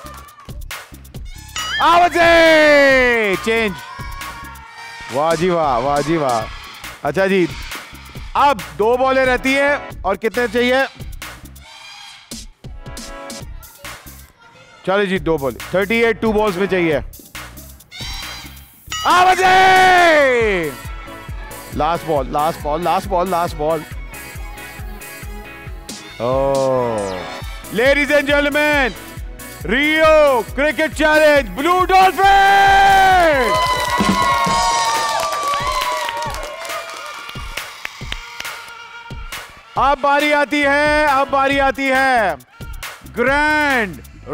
आवाज। चेंज। वाह जी वाह, वाह जी वाह। अच्छा जी, अब दो बॉलें रहती है और कितने चाहिए? चलो जी, दो बॉल। अड़तीस टू बॉल्स में चाहिए। Last ball, last ball, last ball, last ball. Oh, ladies and gentlemen, Rio Cricket Challenge, Blue Dolphins. अब बारी आती है, अब बारी आती है grand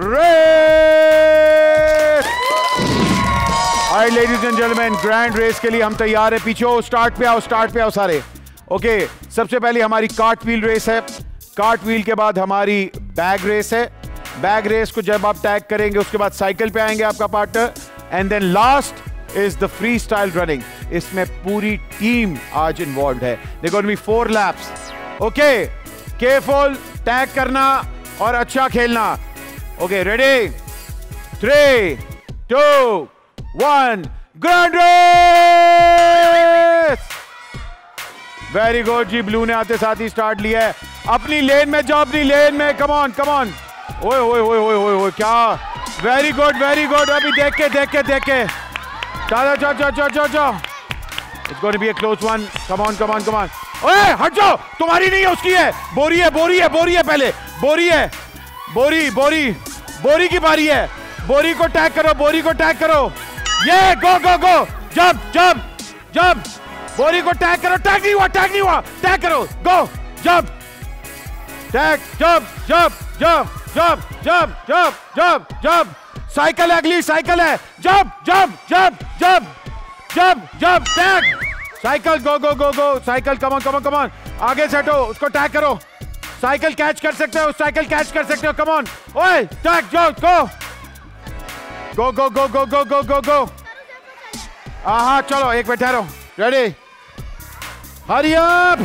race. Alright, ladies and gentlemen, grand race के लिए हम तैयार है। पीछे हो, स्टार्ट पे आओ, स्टार्ट पे आओ सारे। ओके okay, सबसे पहले हमारी कार्ट व्हील रेस है। कार्ट व्हील के बाद हमारी बैग रेस है। बैग रेस को जब आप टैग करेंगे उसके बाद साइकिल पे आएंगे आपका partner, and then last is the freestyle running. इसमें पूरी टीम आज इन्वॉल्व है। देखो मी four laps. Okay, careful, tag करना और अच्छा खेलना। Okay, ready, three two one, grand race. Very good जी, ब्लू ने आते साथ ही स्टार्ट लिया है। अपनी लेन में जाओ, अपनी लेन में। Come on come on. ओए ओए ओए ओए ओए ओए, क्या वेरी गुड वेरी गुड। अभी देख के देख के देख के चलो चलो चलो चलो चलो चलो। It's going to be a close one. Come on come on come on. ओए हट जाओ, तुम्हारी नहीं है, उसकी है। बोरी है बोरी है बोरी है, पहले बोरी है। बोरी बोरी बोरी की बारी है। बोरी को टैग करो, बोरी को टैग करो। ये गो गो गो, जब जब जब बोरी को टैग करो। टैग नहीं हुआ, टैग नहीं हुआ, टैग करो। गो, जब, टैग, जब जब जब जब जब जब जब जब। साइकिल है, अगली साइकिल है। जब जब जब जब जब जब tag. Cycle, go go go go. Cycle, come on come on come on. आगे सेटो, उसको टैग करो। साइकिल कैच कर सकते हो, साइकिल कैच कर सकते हो। कम ऑन, ओए टैग, जो गो go go go go go go go गो। हाँ चलो, एक मिनट ठहरो। Ready, hurry up.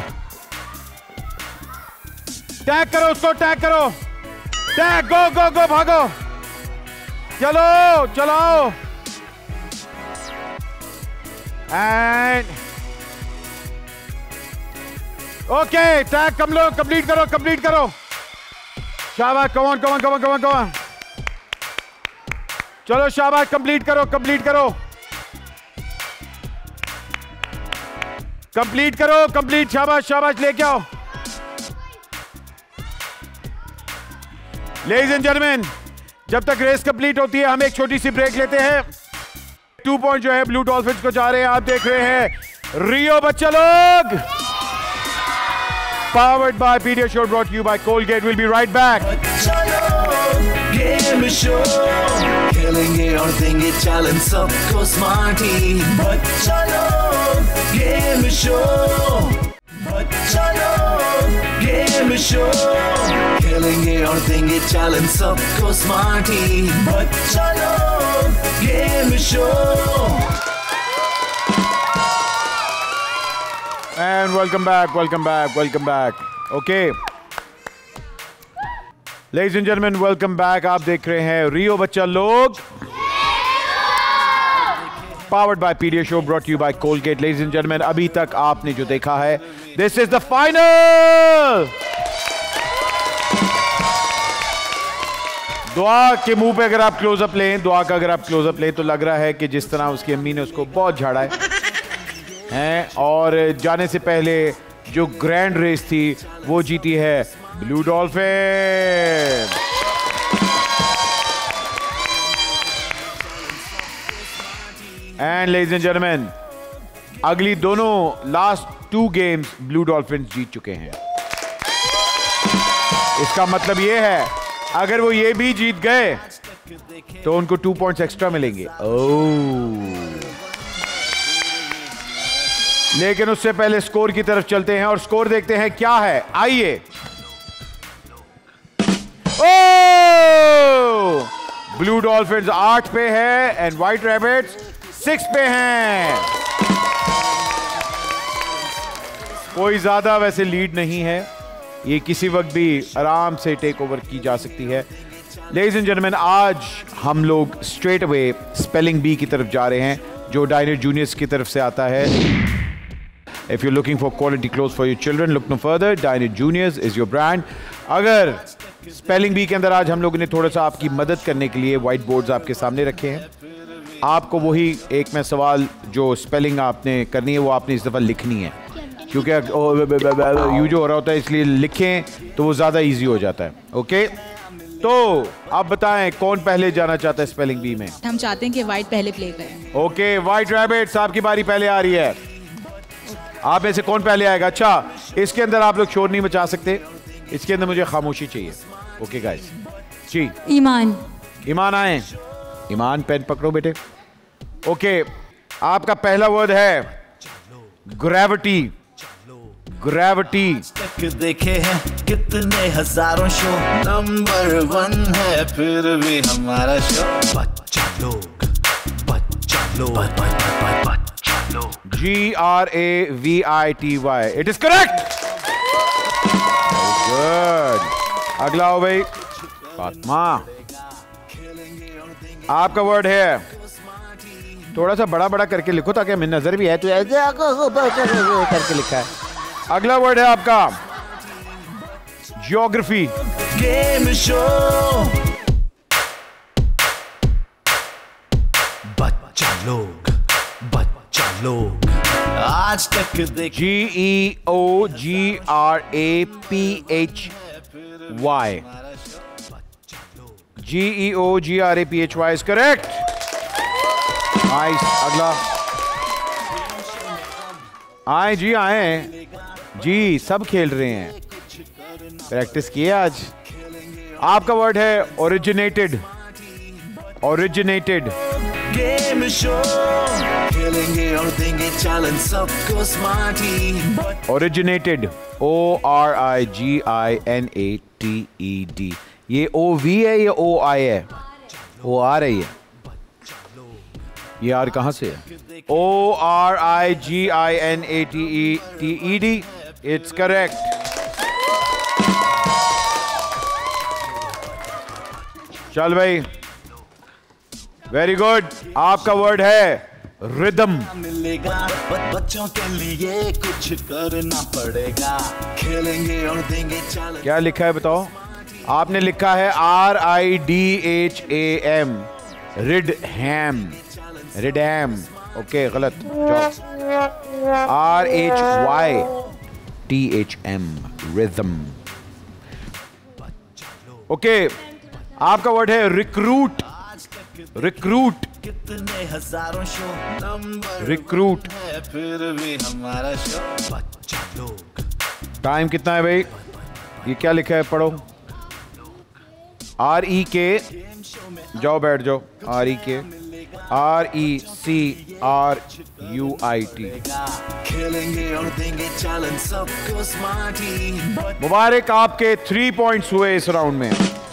टैग करो उसको, टैग करो। टैग, गो गो गो, भागो। चलो चलो। एंड ओके, टैग कम लो, कंप्लीट करो कंप्लीट करो। शाबाश, come on come on come on come on come on. चलो शाबाश, कंप्लीट करो कंप्लीट करो कंप्लीट करो कंप्लीट। शाबाश शाबाश, लेके आओ। लेडीज एंड जेंटलमैन, जब तक रेस कंप्लीट होती है हम एक छोटी सी ब्रेक लेते हैं। टू पॉइंट जो है ब्लू डॉल्फिन्स को जा रहे हैं। आप देख रहे हैं रियो बच्चा लोग, powered by PediaSure, brought you by Colgate. Will be right back. Game show खेलेंगे और देंगे चैलेंज सबको स्मार्टी। बच्चा लोग गेम शो, बच्चा लोग गेम शो खेलेंगे और देंगे चैलेंज सबको स्मार्टी। बच्चा लोग game show. And welcome back, welcome back, welcome back. Okay. Ladies and gentlemen, welcome back. आप देख रहे हैं रियो बच्चा लोग, powered by Pediasure, brought to you by Colgate. Ladies and gentlemen, अभी तक आपने जो देखा है, this is the final. दुआ के मुंह पे अगर आप क्लोजअप लें, दुआ का अगर आप क्लोजअप लें तो लग रहा है कि जिस तरह उसकी अम्मी ने उसको बहुत झाड़ा है हैं। और जाने से पहले जो ग्रैंड रेस थी वो जीती है blue dolphin. And ladies and gentleman, अगली दोनों last two games blue dolphin जीत चुके हैं। इसका मतलब ये है अगर वो ये भी जीत गए तो उनको टू पॉइंट्स एक्स्ट्रा मिलेंगे। ओह, लेकिन उससे पहले स्कोर की तरफ चलते हैं और स्कोर देखते हैं क्या है। आइए। ओह, ब्लू डॉल्फिन्स आठ पे है एंड व्हाइट रैबिट्स सिक्स पे हैं। कोई ज्यादा वैसे लीड नहीं है, ये किसी वक्त भी आराम से टेक ओवर की जा सकती है। लेडीज एंड जेंटलमैन, आज हम लोग स्ट्रेट अवे स्पेलिंग बी की तरफ जा रहे हैं जो डायनर जूनियर्स की तरफ से आता है। If you're looking for quality clothes for your children, look no further. Diner Juniors is your brand. अगर स्पेलिंग बी के अंदर आज हम लोगों ने थोड़ा सा आपकी मदद करने के लिए व्हाइट बोर्ड्स आपके सामने रखे हैं। आपको वही एक में सवाल जो स्पेलिंग आपने करनी है वो आपने इस दफ़ा लिखनी है। क्योंकि यू जो हो रहा होता है इसलिए लिखें तो वो ज़्यादा इजी हो जाता है। ओके, तो आप बताएं कौन पहले जाना चाहता है स्पेलिंग बी में? हम चाहते हैं कि वाइट पहले प्ले करें। ओके, वाइट रैबिट्स आपकी बारी पहले आ रही है। आप में से कौन पहले आएगा? अच्छा, इसके अंदर आप लोग शोर नहीं मचा सकते, इसके अंदर मुझे खामोशी चाहिए। ओके गाइस, जी ईमान। ईमान आए। ईमान पेन पकड़ो बेटे। ओके, आपका पहला वर्ड है ग्रेविटी। ग्रेविटी। देखे हैं कितने हजारों शो, नंबर वन है फिर भी हमारा शो। बच्चा लोग, बच्चा लोग, बच्चा लोग। G R A V I T Y, it is correct. Good. अगला हो भाई फातिमा, आपका वर्ड है, थोड़ा सा बड़ा बड़ा करके लिखो ताकि हमें नजर भी है, तो ऐसे करके लिखा है। अगला वर्ड है आपका ज्योग्राफी। Game show. बच्चा लोग, बच्चा लोग, आज तक देख। G E O G R A P H Y. G E O G R A P H Y is correct. Nice. अगला आए जी, आए जी, सब खेल रहे हैं, प्रैक्टिस किए आज। आपका वर्ड है ओरिजिनेटेड। ओरिजिनेटेड। गेम शो खेलेंगे और देंगे चैलेंज सबको smarty. Originated, O R I G I N A T E D. ये ओ वी है या ओ आई है? ओ आर है। ये ये आर कहां से है? O R I G I N A T E T E D, it's correct. चल भाई, वेरी गुड। आपका वर्ड है रिदम। मिलेगा बच्चों के लिए कुछ करना पड़ेगा, खेलेंगे और देंगे चैलेंज। क्या लिखा है बताओ? आपने लिखा है R I D H A M, रिड हैम। रिडैम। ओके, गलत। R H Y T H M, rhythm. Okay, आपका वर्ड है रिक्रूट। रिक्रूट। कितने हजारों शो, नंबर रिक्रूट। है फिर भी हमारा शो। बच्चा लोग। टाइम कितना है भाई? ये क्या लिखा है, पढ़ो। आर ई के, जाओ बैठ जाओ। R E K, R E C R U I T. खेलेंगे और देंगे चैलेंज सबको स्मार्टी। मुबारक, आपके थ्री पॉइंट्स हुए इस राउंड में।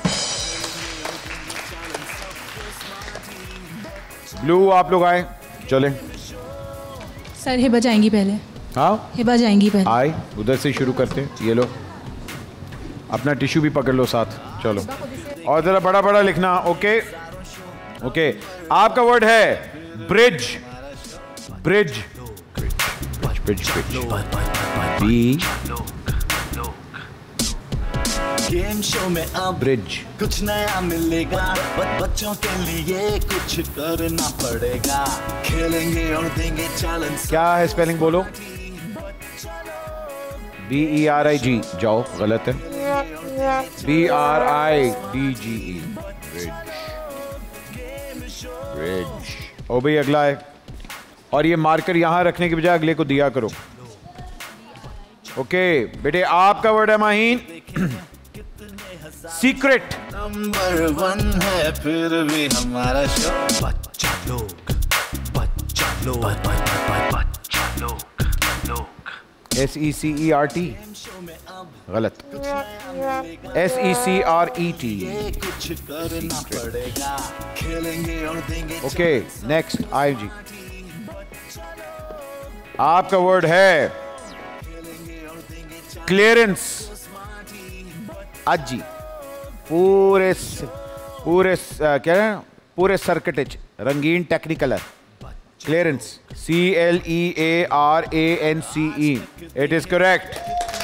ब्लू, आप लोग आए, चलें। सर हिबा जाएंगी पहले। हाँ, हिबा जाएंगी पहले। आए, उधर से शुरू करते हैं। ये लो, अपना टिश्यू भी पकड़ लो साथ। चलो, और जरा बड़ा बड़ा लिखना। ओके ओके, आपका वर्ड है bridge. Bridge. Bridge bridge B. Game show में अब ब्रिज। कुछ नया मिलेगा, बच्चों के लिए कुछ करना पड़ेगा, खेलेंगे और देंगे चैलेंज। क्या है स्पेलिंग बोलो? बी ई आर आई जी, जाओ, गलत है। B R I D G E, bridge. Bridge. ओ भाई, अगला है, और ये मार्कर यहां रखने की बजाय अगले को दिया करो। ओके बेटे, आपका वर्ड है माहीन सीक्रेट। नंबर वन है फिर भी हमारा शो। बच्चा लोग, बच्चा लोग, बच्चा लोग। S E C E R T, गलत। S E C R E T. कुछ करना पड़ेगा, खेलेंगे और देंगे। ओके, नेक्स्ट आई जी। आपका वर्ड है क्लियरेंस। अजी पूरे पूरे क्या है, पूरे सर्किट रंगीन Technicolor. Clearance, C L E A R A N C E, it is correct.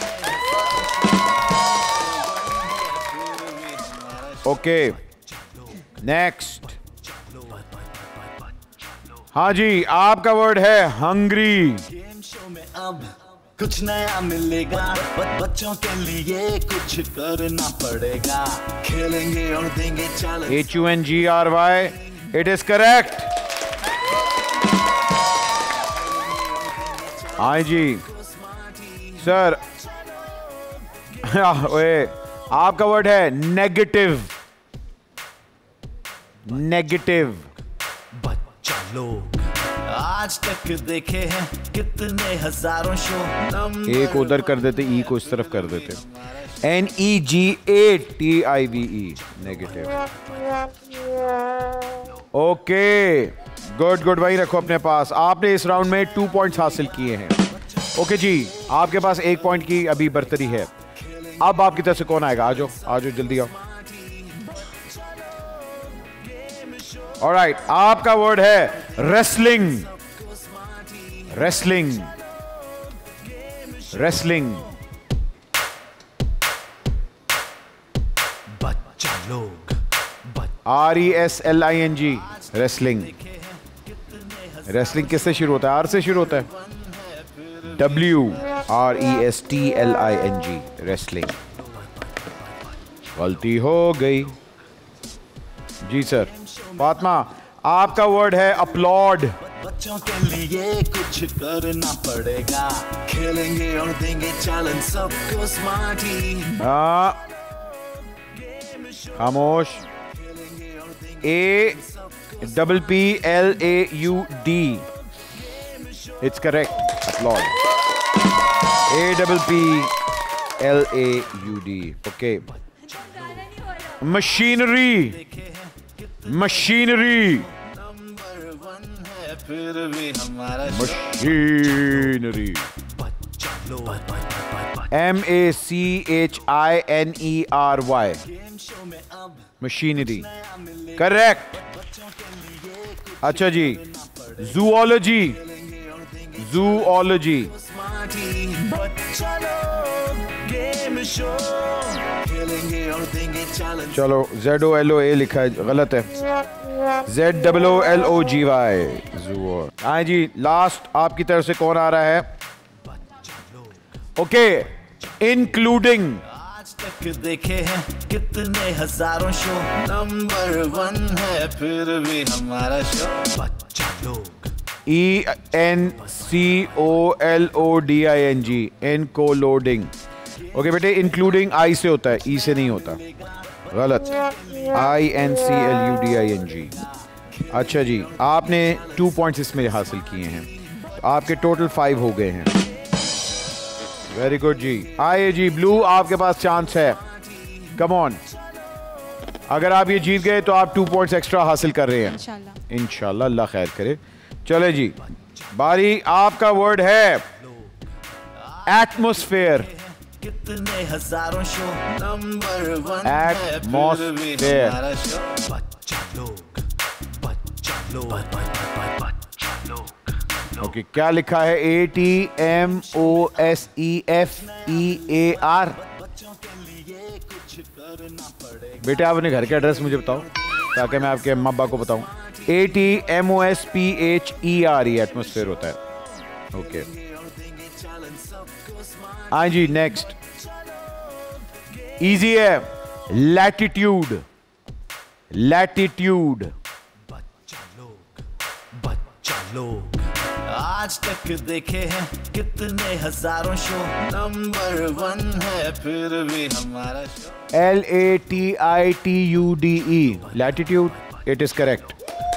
Okay, next. हाँ जी, आपका वर्ड है हंग्री। गेम शो में अब कुछ नया मिलेगा, बच्चों के लिए कुछ करना पड़ेगा, खेलेंगे और देंगे challenge. H U N G R Y, it is correct. हाँ जी सर। ओए, आपका वर्ड है नेगेटिव। नेगेटिव। बच्चा लोग आज तक देखे हैं कितने हजारों शो। ए को उधर कर देते, ई को इस तरफ कर देते। N E G A T I V E, negative. Okay, good good, वही रखो अपने पास। आपने इस राउंड में टू पॉइंट्स हासिल किए हैं। ओके जी, आपके पास एक पॉइंट की अभी बरतरी है। अब आपकी तरफ से कौन आएगा? आ जाओ आ जाओ, जल्दी आओ। ऑलराइट, आपका वर्ड है रेसलिंग। रेसलिंग। रेसलिंग। बच्चा लोग R E S L I N G, wrestling. Wrestling किससे शुरू होता है? आर से शुरू होता है। W R E S T L I N G, wrestling. गलती हो गई जी सर। फातिमा, आपका वर्ड है अपलॉड। बच्चों के लिए कुछ करना पड़ेगा, खेलेंगे और देंगे चैलेंज सबको स्मार्टी। हाँ, खामोश। A double P L A U D, it's correct. Applaud. A double P L A U D, okay. Machinery. Machinery. फिर भी हमारा machinery. M A C H I N E R Y, machinery, correct. अच्छा जी, जूओलॉजी। जूओलॉजी। चलो, Z O L ओ ए लिखा है, गलत है। Z double O L O G Y, zoo. हाँ जी, लास्ट आपकी तरफ से कौन आ रहा है? Okay, including. आज तक देखे हैं कितने हजारों शो, नंबर वन है फिर भी हमारा शो। बच्चा लोग। E N C O L O D I N G, इनको लोडिंग। ओके बेटे, इंक्लूडिंग आई से होता है, ई से नहीं होता। गलत। I N C L U D I N G. अच्छा जी, आपने टू पॉइंट्स इसमें हासिल किए हैं, तो आपके टोटल फाइव हो गए हैं। वेरी गुड जी। आइए जी, ब्लू आपके पास चांस है, कम ऑन। अगर आप ये जीत गए तो आप टू पॉइंट्स एक्स्ट्रा हासिल कर रहे हैं इंशाल्लाह। इंशाल्लाह, अल्लाह खैर करे। चले जी, बारी। आपका वर्ड है एटमॉस्फेयर। कितने हजारों शो, नंबर वन एटमॉस्फेयर। बच्चा लोग। बच्चा लोग। बच्चा लोग। ओके, क्या लिखा है? A T M O S E F E A R. बेटे, आप अपने घर के एड्रेस मुझे बताओ ताकि मैं आपके अम्मा अब्बा को बताऊं। A T M O S P H E R E, atmosphere होता है। ओके, हाँ जी, नेक्स्ट। इजी है, लैटिट्यूड। लैटिट्यूड। बच्चा लोग। बच्चा लोग। आज तक देखे हैं कितने हजारों शो, नंबर वन है फिर भी हमारा show. L A T I T U D E, latitude, it is correct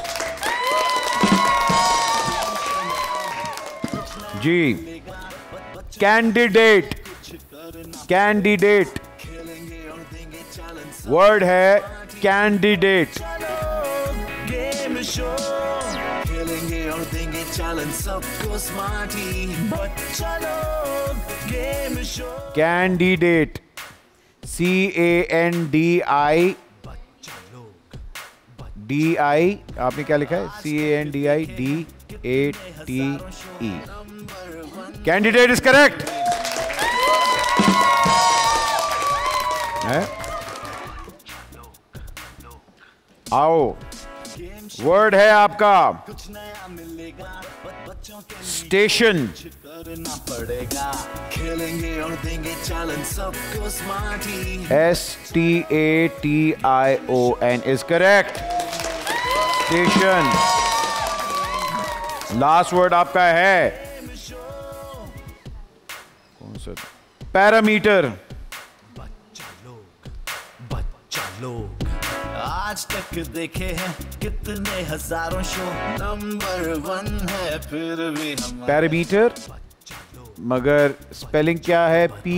जी। कैंडिडेट। कैंडिडेट, वर्ड है कैंडिडेट। गेम शो, खेलेंगे और देंगे चैलेंज सबको स्मार्टी। बच्चा लोग। Game show. Candidate, C A N D I D I, आपने क्या लिखा है? C A N D I D A T E, candidate is correct है। आओ, वर्ड है आपका स्टेशन। करना पड़ेगा, खेलेंगे और देंगे चैलेंज सबको smarty. S T A T I O N is correct. Station. Last word आपका है कौन सा? पैरामीटर। बच्चा लोग, बच्चा लोग, आज तक देखे हैं कितने हजारों शो, नंबर वन है फिर भी हम। पैरामीटर, मगर स्पेलिंग क्या है? P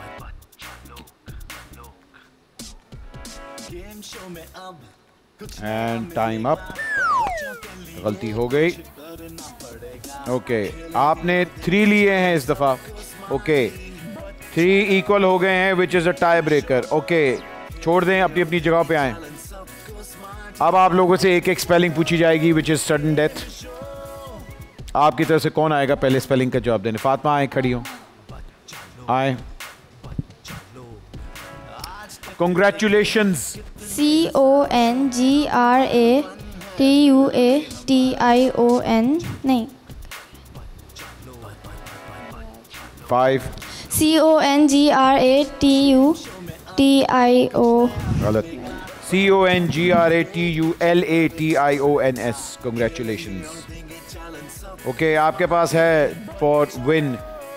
गेम शो में अब एंड टाइम अप। गलती हो गई। Okay okay. आपने थ्री लिए हैं इस दफा। ओके थ्री इक्वल हो गए हैं which is a tie breaker. Okay छोड़ दें, अपनी अपनी जगह पे आए। अब आप लोगों से एक एक स्पेलिंग पूछी जाएगी विच इज सडन डेथ। आपकी तरफ से कौन आएगा पहले स्पेलिंग का जवाब देने? फातिमा आए, खड़ी हो, आए। Congratulations. C O N G R A T U A T I O N नहीं Five. C O N G R A T U T I O गलत। C O N G R A T U L A T I O N S. Congratulations. Okay, आपके पास है for win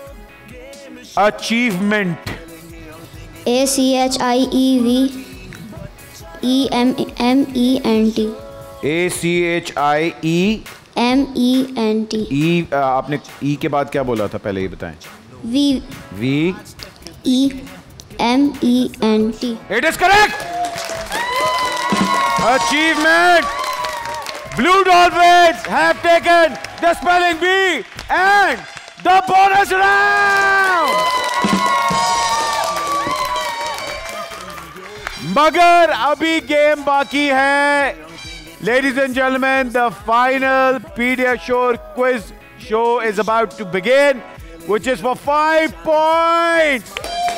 achievement. A C H I E V E M M E N T. A C H I E M E N T. E आपने E के बाद क्या बोला था पहले ये बताएं? V V E M E N T. It is correct. Achievement. Blue Dolphins have taken the spelling bee and the bonus round. मगर अभी गेम बाकी है। Ladies and gentlemen, the final Pediasure quiz show is about to begin, which is for five points.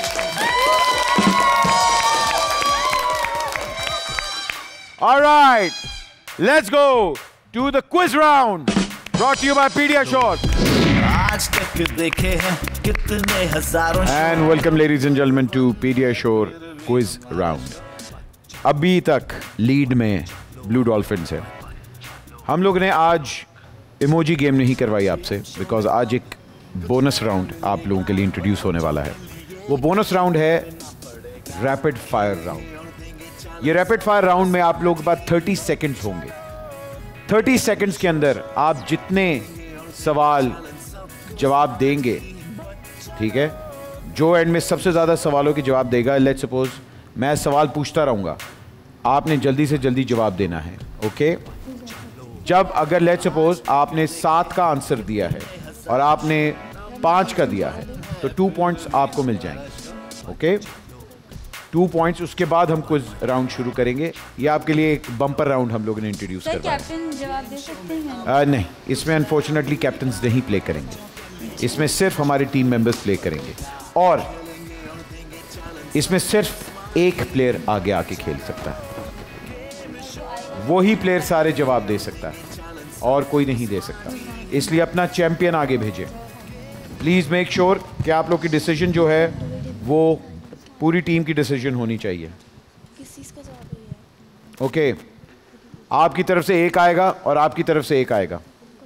All right, let's go to the quiz round, brought to you by Pediasure. आज तक देखे हैं कितने हजारों show. And welcome, ladies and gentlemen, to Pediasure quiz round. अभी तक lead में blue dolphins है। हम लोग ने आज इमोजी गेम नहीं करवाई आपसे, बिकॉज आज एक बोनस राउंड आप लोगों के लिए इंट्रोड्यूस होने वाला है। वो बोनस राउंड है रैपिड फायर राउंड। ये रैपिड फायर राउंड में आप लोगों के पास थर्टी सेकेंड्स होंगे। थर्टी सेकेंड्स के अंदर आप जितने सवाल जवाब देंगे, ठीक है, जो एंड में सबसे ज़्यादा सवालों के जवाब देगा, लेट्स सपोज मैं सवाल पूछता रहूँगा, आपने जल्दी से जल्दी जवाब देना है। ओके जब अगर लेट्स सपोज आपने सात का आंसर दिया है और आपने पाँच का दिया है तो टू पॉइंट्स आपको मिल जाएंगे। Okay two points. उसके बाद हम कुछ राउंड शुरू करेंगे। ये आपके लिए एक बम्पर राउंड हम लोगों ने इंट्रोड्यूस करवाया। कैप्टन जवाब दे सकते हैं? आ, नहीं, इसमें अनफॉर्चुनेटली कैप्टन्स नहीं प्ले करेंगे। इसमें सिर्फ हमारे टीम मेंबर्स प्ले करेंगे और इसमें सिर्फ एक प्लेयर आगे आके खेल सकता है। वही प्लेयर सारे जवाब दे सकता है और कोई नहीं दे सकता। इसलिए अपना चैंपियन आगे भेजें। प्लीज़ मेक श्योर कि आप लोग की डिसीजन जो है वो पूरी टीम की डिसीजन होनी चाहिए। Okay okay. आपकी तरफ से एक आएगा और आपकी तरफ से एक आएगा।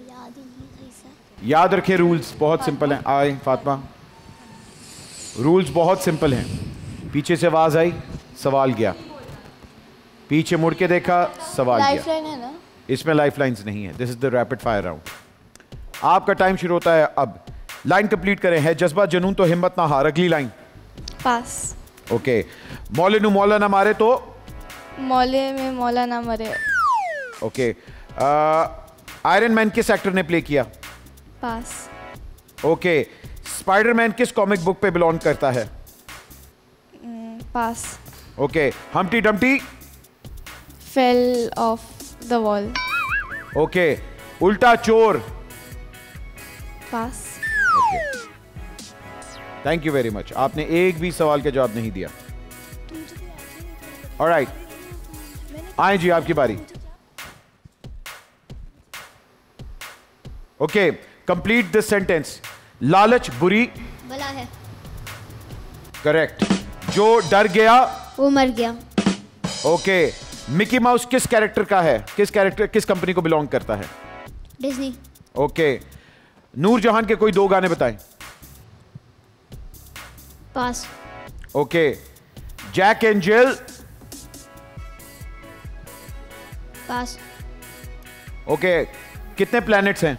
याद रखें रूल्स बहुत सिंपल हैं। आए फातिमा, रूल्स बहुत सिंपल हैं। पीछे से आवाज आई, सवाल गया, पीछे मुड़ के देखा, सवाल गया। लाइफलाइन है ना? इसमें लाइफलाइंस नहीं है। This is the rapid fire round. आपका टाइम शुरू होता है अब। लाइन कंप्लीट करें। है जज्बा जुनून तो हिम्मत ना हार। अगली लाइन। पास। ओके मौले नु मौला ना मारे तो मौले में मौला ना मरे। ओके आयरन मैन किस एक्टर ने प्ले किया? पास। ओके स्पाइडरमैन किस कॉमिक बुक पे बिलोंग करता है? Pass. Okay Humpty Dumpty fell off the wall. Okay उल्टा चोर। Pass. Okay thank you very much. आपने एक भी सवाल का जवाब नहीं दिया। ऑलराइट आए जी आपकी बारी। Okay complete this sentence. लालच बुरी, बला है। करेक्ट। जो डर गया वो मर गया। ओके। मिकी माउस किस कैरेक्टर का है, किस कैरेक्टर किस कंपनी को बिलोंग करता है? डिज्नी। ओके। नूरजहान के कोई दो गाने बताएं। पास। Okay. Jack and Jill. Pass. Okay. कितने प्लैनेट्स हैं?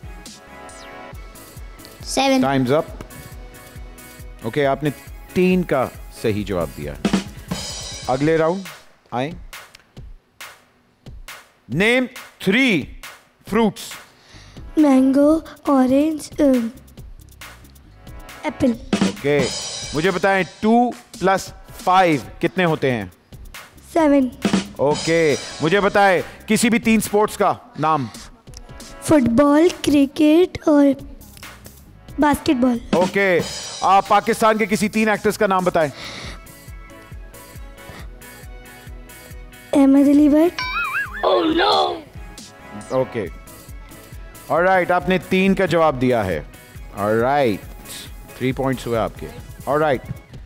सेवन। Time's up. ओके, आपने तीन का सही जवाब दिया। अगले राउंड आए। Name three fruits. Mango, orange, apple. Okay, मुझे बताएं टू प्लस फाइव कितने होते हैं? सेवन। ओके, मुझे बताएं किसी भी तीन स्पोर्ट्स का नाम। फुटबॉल, क्रिकेट और बास्केटबॉल। ओके, आप पाकिस्तान के किसी तीन एक्टर्स का नाम बताएं। Ahmad Ali Bhatt. Oh no. Okay, alright, आपने तीन का जवाब दिया है। ऑलराइट, थ्री पॉइंट्स हुए आपके। ऑलराइट,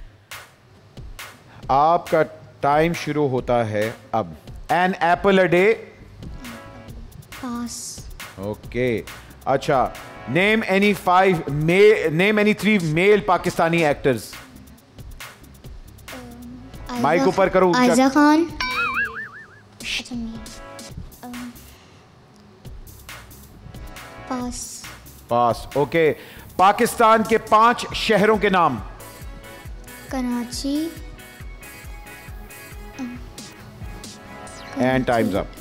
आपका टाइम शुरू होता है अब। An apple a day. Pass. Okay, अच्छा। Name any five may name any three male Pakistani actors. Mike ऊपर करो। Ayeza Khan. Pass. Pass. Okay, Pakistan के पांच शहरों के नाम। Karachi. And time's up.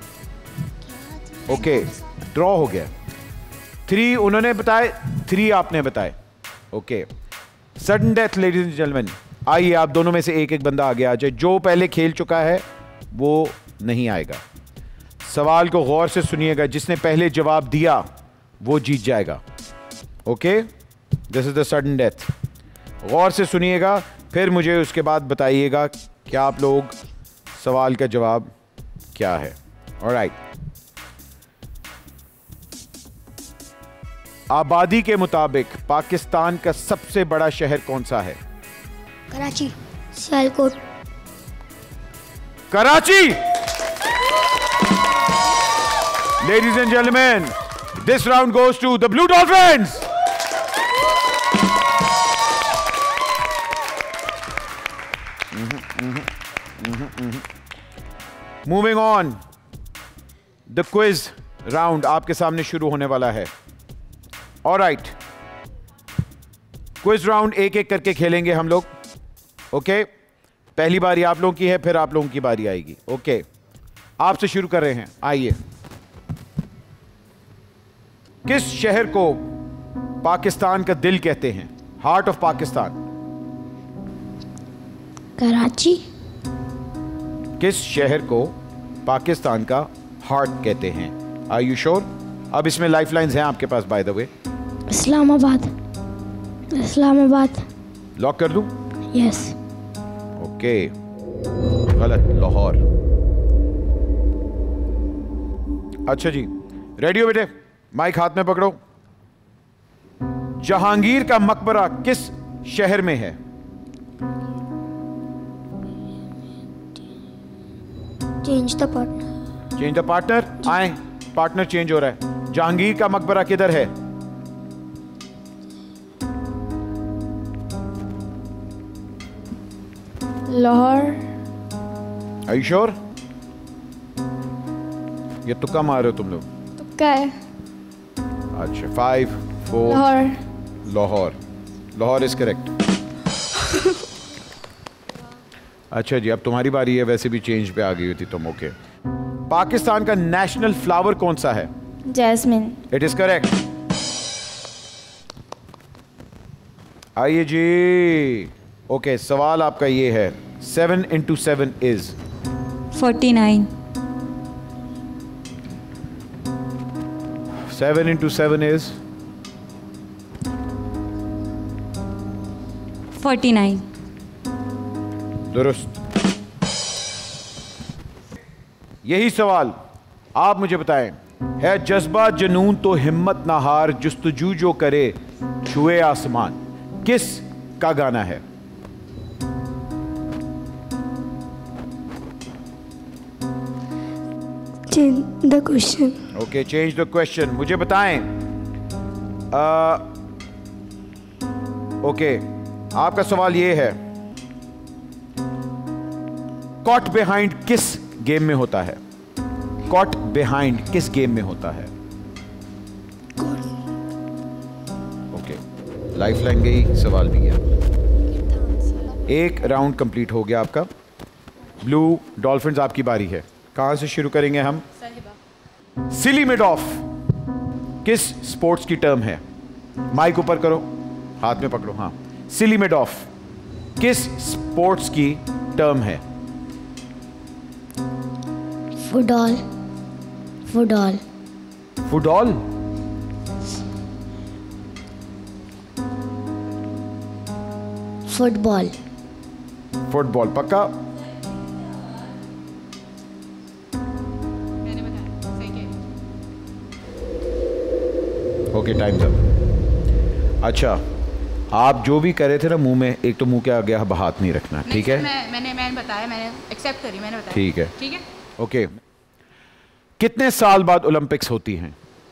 Okay, draw हो गया। थ्री उन्होंने बताए, थ्री आपने बताए। Okay, sudden death ladies and gentlemen. आइए, आप दोनों में से एक एक बंदा आगे आ जाए। जो पहले खेल चुका है वो नहीं आएगा। सवाल को गौर से सुनिएगा, जिसने पहले जवाब दिया वो जीत जाएगा। Okay, this is the sudden death. गौर से सुनिएगा, फिर मुझे उसके बाद बताइएगा कि आप लोग सवाल का जवाब क्या है। ऑलराइट, आबादी के मुताबिक पाकिस्तान का सबसे बड़ा शहर कौन सा है? Karachi. Sialkot. Karachi. Ladies and gentlemen, this round goes to the blue dolphins. Moving on, the quiz round आपके सामने शुरू होने वाला है। ऑलराइट, क्विज राउंड एक एक करके खेलेंगे हम लोग। ओके, पहली बारी आप लोगों की है, फिर आप लोगों की बारी आएगी। ओके, आपसे शुरू कर रहे हैं। आइए, किस शहर को पाकिस्तान का दिल कहते हैं? Heart of Pakistan. कराची। किस शहर को पाकिस्तान का हार्ट कहते हैं? Are you sure? अब इसमें लाइफलाइंस हैं आपके पास by the way. Islamabad. Islamabad. Lock कर दूं? यस। ओके, गलत, लाहौर। अच्छा जी, रेडी हो बेटे? माइक हाथ में पकड़ो। जहांगीर का मकबरा किस शहर में है? Change the partner. Change the partner. आए, पार्टनर चेंज हो रहा है। जहांगीर का मकबरा किधर है? लाहौर। Are you sure? ये तुक्का मार रहे हो तुम लोग? तुक्का है। अच्छा, five four. Lahore. Lahore. Lahore is correct. अच्छा जी, अब तुम्हारी बारी है। वैसे भी चेंज पे आ गई थी तुम। ओके, पाकिस्तान का नेशनल फ्लावर कौन सा है? जैस्मिन। It is correct. आइए जी। ओके, सवाल आपका ये है, seven into seven is forty nine. Seven into seven is forty nine. दुरुस्त। यही सवाल आप मुझे बताएं, है जज्बा जनून तो हिम्मत ना हार, जुस्तजू जो करे छुए आसमान किस का गाना है? Change the question. Okay, change the question. मुझे बताएं. ओके, आपका सवाल ये है, कॉट बिहाइंड किस गेम में होता है? कॉट बिहाइंड किस गेम में होता है? ओके, लाइफ लाइन गई, सवाल भी गया. एक राउंड कंप्लीट हो गया आपका. ब्लू डॉल्फिन्स, आपकी बारी है. कहां से शुरू करेंगे हम? सिली मिड ऑफ किस स्पोर्ट्स की टर्म है? माइक ऊपर करो, हाथ में पकड़ो. हाँ, सिली मिड ऑफ किस स्पोर्ट्स की टर्म है? Football. Football. Football. Football. Football पक्का? Okay, time's up. अच्छा, आप जो भी कर रहे थे ना मुंह में, एक तो मुंह के आगे अब हाथ नहीं रखना, ठीक है? मैं, मैंने मैंने बताया, मैंने एक्सेप्ट करी, मैंने बताया. ठीक है, ठीक है. ओके. कितने साल बाद ओलंपिक्स होती हैं?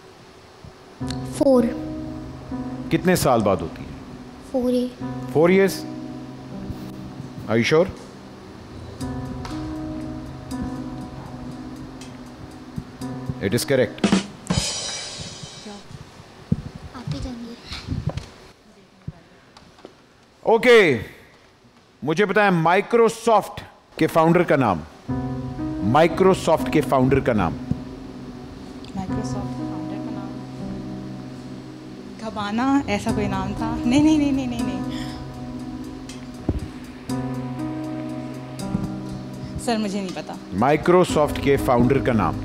फोर. कितने साल बाद होती है? Four. Four years. Are you sure? It is correct. Okay okay, मुझे बताएं माइक्रोसॉफ्ट के फाउंडर का नाम. माइक्रोसॉफ्ट के फाउंडर का नाम. माइक्रोसॉफ्ट के फाउंडर का नाम घबाना, ऐसा कोई नाम था. नहीं नहीं नहीं नहीं नहीं नहीं सर, मुझे नहीं पता. माइक्रोसॉफ्ट के फाउंडर का नाम.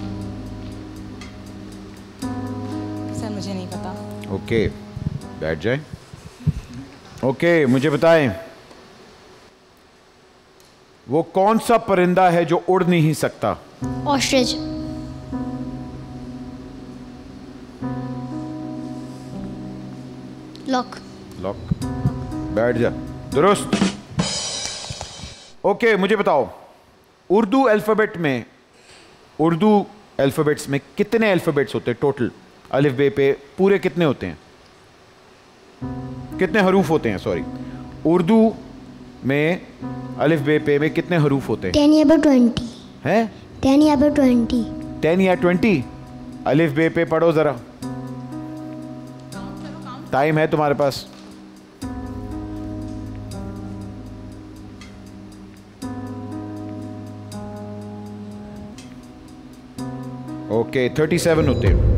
सर, मुझे नहीं पता. ओके okay, बैठ जाएं. ओके okay, मुझे बताएं वो कौन सा परिंदा है जो उड़ नहीं सकता? ऑस्ट्रिच. लॉक. लॉक. बैठ जा. दुरुस्त. ओके okay, मुझे बताओ उर्दू अल्फाबेट में, उर्दू अल्फाबेट्स में कितने अल्फाबेट्स होते हैं टोटल? अलिफ बे पे पूरे कितने होते हैं? कितने हरूफ होते हैं? सॉरी, उर्दू में अलिफ बे पे में कितने हरूफ होते हैं? टेन या ट्वेंटी हैं? टेन या ट्वेंटी. टेन या ट्वेंटी. अलिफ बे पे पढ़ो जरा, टाइम है तुम्हारे पास. ओके, थर्टी सेवन होते हैं.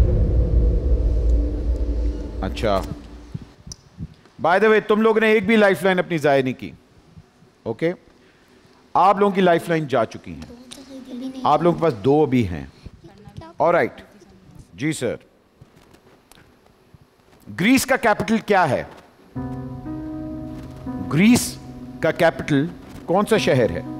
अच्छा, बाय द वे तुम लोगों ने एक भी लाइफलाइन अपनी जाया नहीं की. ओके, आप लोगों की लाइफलाइन जा चुकी हैं. आप लोगों के पास दो भी हैं. ऑलराइट जी सर. ग्रीस का कैपिटल क्या है? ग्रीस का कैपिटल कौन सा शहर है?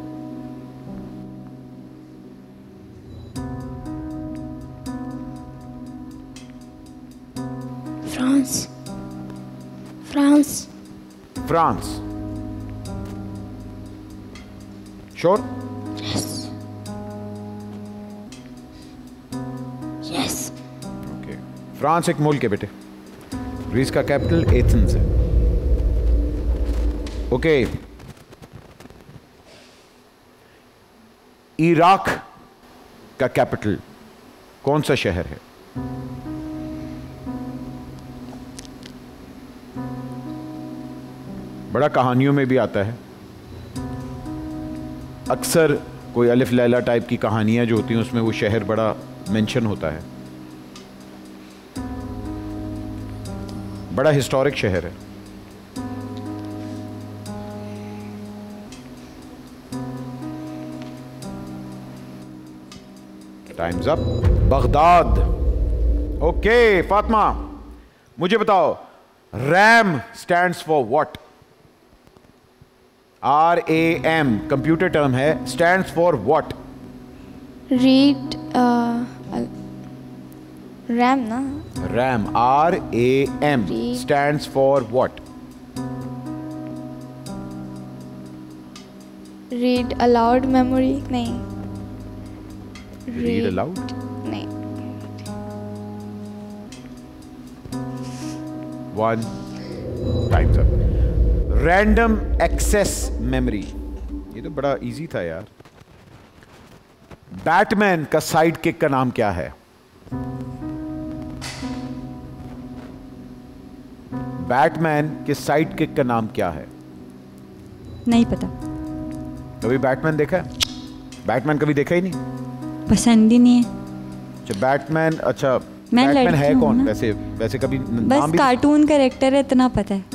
France. France. France. Sure? Yes. Yes. Okay, France एक मुल्क है बेटे. ग्रीस का कैपिटल एथेंस है. ओके, इराक का कैपिटल कौन सा शहर है? बड़ा कहानियों में भी आता है. अक्सर कोई अलिफ लैला टाइप की कहानियां जो होती हैं उसमें वो शहर बड़ा मेंशन होता है. बड़ा हिस्टोरिक शहर है. Time's up. Baghdad. Okay Fatima, मुझे बताओ RAM stands for what? R A M computer term है, stands for what? Read RAM ना. RAM. R A M stands for what? Read aloud memory. नहीं. Read aloud? नहीं. One. Time's up. Random access memory. ये तो बड़ा easy था यार. Batman का साइड किक का नाम क्या है? बैटमैन के साइड किक का नाम क्या है? नहीं पता. कभी बैटमैन देखा है? बैटमैन कभी देखा ही नहीं? पसंद ही नहीं है. अच्छा बैटमैन. अच्छा मैं बैटमैन है लड़की हूँ कौन? ना। वैसे वैसे कभी बस नाम भी कार्टून कैरेक्टर है, इतना पता है.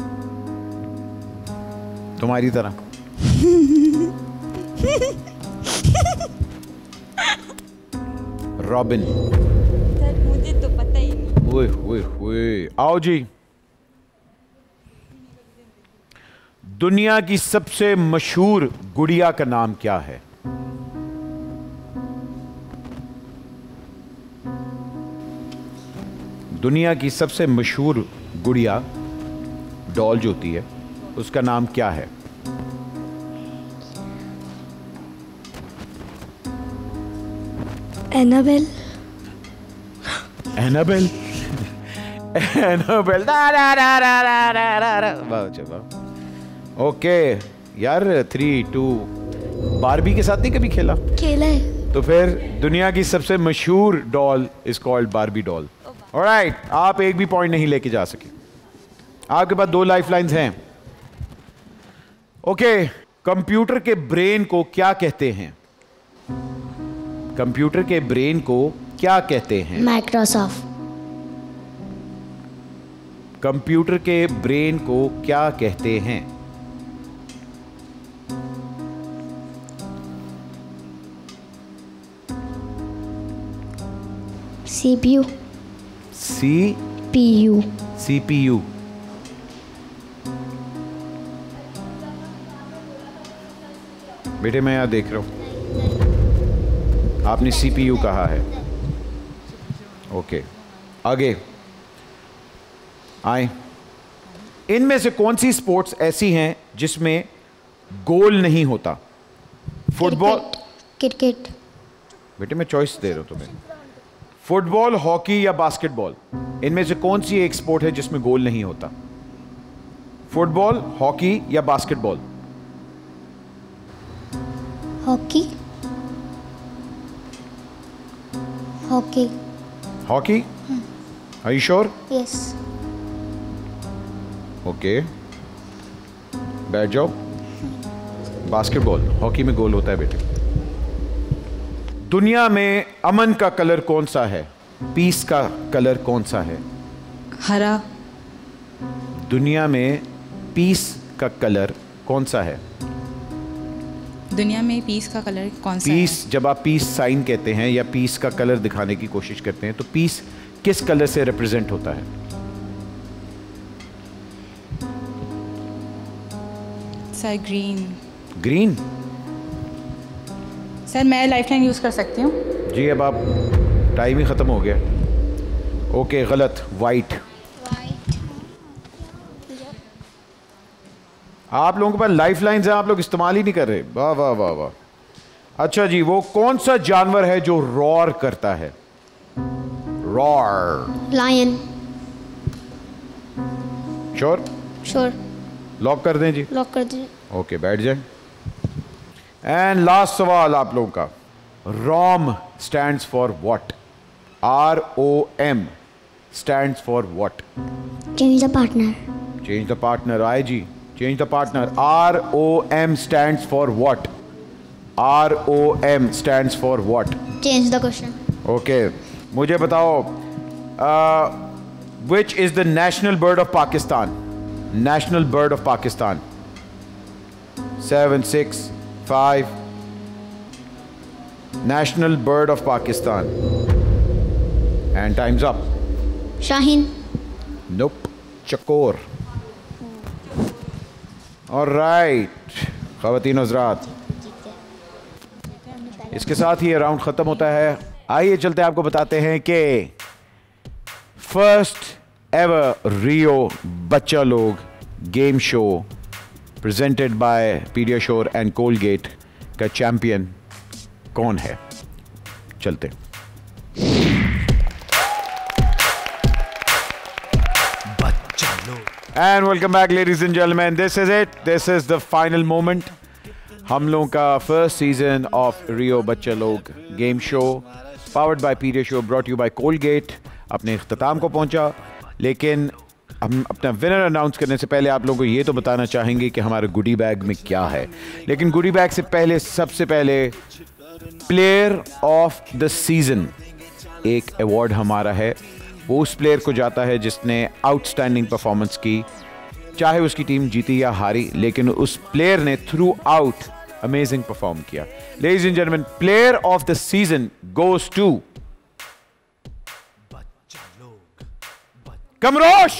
तुम्हारी तरह. रॉबिन. मुझे तो पता ही नहीं. ओए ओए ओए. आओ जी. दुनिया की सबसे मशहूर गुड़िया का नाम क्या है? दुनिया की सबसे मशहूर गुड़िया डॉल जो होती है उसका नाम क्या है? एनाबेल. एनाबेल. एनाबेल. दा दा दा दा दा दा दा दा. वाह चलो. ओके यार. Three to. बारबी के साथ नहीं कभी खेला? खेला है. तो फिर दुनिया की सबसे मशहूर doll is called Barbie doll. Alright. आप एक भी पॉइंट नहीं लेके जा सके. आपके पास दो लाइफ लाइन्स हैं. ओके. कंप्यूटर के ब्रेन को क्या कहते हैं? कंप्यूटर के ब्रेन को क्या कहते हैं? माइक्रोसॉफ्ट. कंप्यूटर के ब्रेन को क्या कहते हैं? सीपीयू. C P U. सीपीयू. बेटे मैं यहां देख रहा हूं. आपने सीपीयू कहा है. ओके आगे आए. इनमें से कौन सी स्पोर्ट्स ऐसी हैं जिसमें गोल नहीं होता? फुटबॉल. क्रिकेट. बेटे मैं चॉइस दे रहा हूं तुम्हें. फुटबॉल, हॉकी या बास्केटबॉल, इनमें से कौन सी एक स्पोर्ट है जिसमें गोल नहीं होता? फुटबॉल, हॉकी या basketball? Hockey. Hockey. Hockey. Are you sure? Yes. Okay बैठ जाओ. बास्केटबॉल. हॉकी में गोल होता है बेटे. दुनिया में अमन का कलर कौन सा है? पीस का कलर कौन सा है? हरा. दुनिया में पीस का कलर कौन सा है? दुनिया में पीस का कलर कौन सा पीस है? जब आप पीस साइन कहते हैं या पीस का कलर दिखाने की कोशिश करते हैं तो पीस किस कलर से रिप्रेजेंट होता है? Sir green. ग्रीन. सर मैं लाइफलाइन यूज कर सकती हूँ? जी अब आप टाइम ही खत्म हो गया. ओके गलत. वाइट. आप लोगों के पास लाइफ लाइन्स हैं, आप लोग इस्तेमाल ही नहीं कर रहे. वाह वाह वाह वाह. अच्छा जी वो कौन सा जानवर है जो रॉर करता है? Roar. Lion. Sure? Sure. Lock कर दें जी. लॉक कर दीजिए. ओके बैठ जाए. एंड लास्ट सवाल आप लोगों का. ROM stands for what? R O M stands for what? Change the partner. Change the partner. आए जी. Change the partner. R O M stands for what? R O M stands for what? Change the question. Okay मुझे बताओ which is the national bird of Pakistan? National bird of Pakistan. Seven six five. National bird of Pakistan. And time's up. शाहीन. Nope. चकोर. Alright ख़वातीन हज़रात इसके साथ ही ये round ख़त्म होता है. आइए चलते हैं आपको बताते हैं कि फर्स्ट एवर रियो बच्चा लोग game show presented by PediaSure and Colgate का चैंपियन कौन है? चलते। And welcome back ladies and gentlemen, this is it, this is the final moment. हम लोगों का फर्स्ट सीजन ऑफ रियो बच्चा लोग game show powered by PediaSure, brought you by Colgate अपने इख्तिताम को पहुंचा। लेकिन हम अपना विनर अनाउंस करने से पहले आप लोगों को ये तो बताना चाहेंगे कि हमारे गुडी बैग में क्या है। लेकिन गुडी बैग से पहले सबसे पहले प्लेयर ऑफ द सीजन एक अवार्ड हमारा है, वो उस प्लेयर को जाता है जिसने आउटस्टैंडिंग परफॉर्मेंस की, चाहे उसकी टीम जीती या हारी, लेकिन उस प्लेयर ने थ्रू आउट अमेजिंग परफॉर्म किया। Ladies and gentlemen, player of the season goes to कमरोश।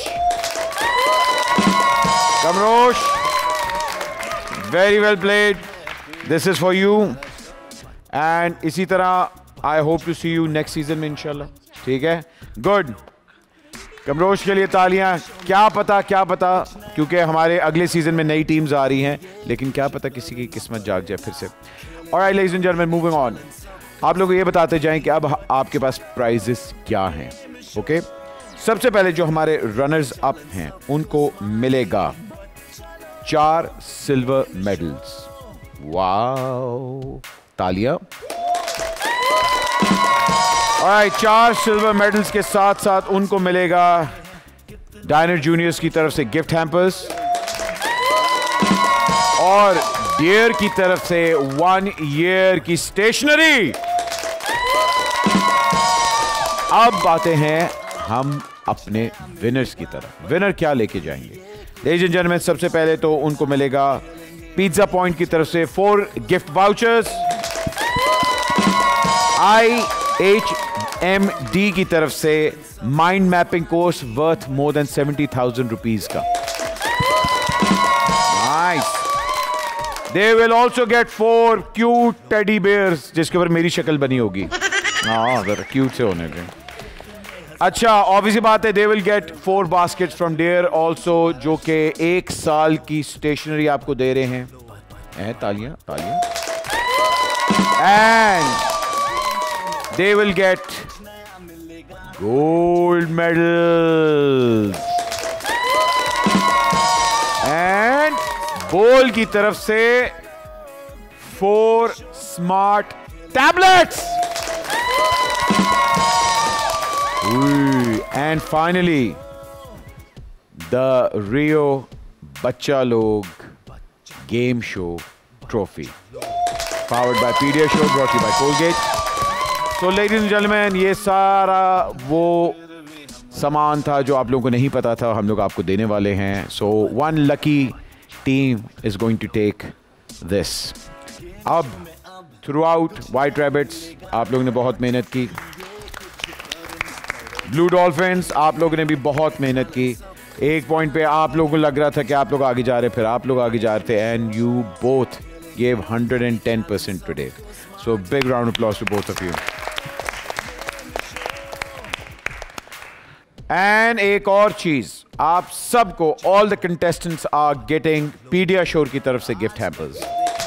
कमरोश, very well played, this is for you. And इसी तरह I hope to see you next season में इंशाल्लाह, ठीक है? गुड। कमरोश के लिए तालियां। क्या पता क्या पता, क्योंकि हमारे अगले सीजन में नई टीम्स आ रही हैं, लेकिन क्या पता किसी की किस्मत जाग जाए फिर से। Alright ladies and gentlemen, moving on. आप लोग ये बताते जाएं कि अब आपके पास प्राइजेस क्या हैं। ओके, सबसे पहले जो हमारे रनर्स अप हैं उनको मिलेगा चार सिल्वर मेडल्स। वाओ, तालियां। ऑलराइट, चार सिल्वर मेडल्स के साथ साथ उनको मिलेगा डायनर जूनियर्स की तरफ से गिफ्ट हैम्पर्स और डियर की तरफ से वन ईयर की स्टेशनरी। अब बातें हैं हम अपने विनर्स की तरफ। विनर क्या लेके जाएंगे? लेडीज एंड जेंटलमैन, सबसे पहले तो उनको मिलेगा पिज्जा पॉइंट की तरफ से four gift vouchers, I H M D की तरफ से mind mapping course worth more than seventy thousand rupees का। Nice. They will also get four cute teddy bears जिसके ऊपर मेरी शक्ल बनी होगी। हाँ, जरा क्यूट से होने दें। अच्छा, ऑब्वियसली बात है, they will get four baskets from Dare also, जो कि एक साल की स्टेशनरी आपको दे रहे हैं। ए, तालियां तालियां। And they will get gold medals and बोल की तरफ से four smart tablets and finally the Rio बच्चा लोग game show trophy powered by Pediasure, brought to you by Colgate. तो लेडीज एंड जेंटलमैन, ये सारा वो सामान था जो आप लोगों को नहीं पता था, हम लोग आपको देने वाले हैं। So one lucky team is going to take this. अब थ्रू आउट वाइट रैबिट्स आप लोगों ने बहुत मेहनत की, ब्लू डॉल्फिन्स आप लोगों ने भी बहुत मेहनत की। एक पॉइंट पे आप लोगों को लग रहा था कि आप लोग आगे जा रहे, फिर आप लोग आगे जा रहे थे, and you both gave one hundred ten percent today. So big round of applause to both of you. And एक और चीज, आप सबको, all the contestants are getting PediaSure की तरफ से gift hampers.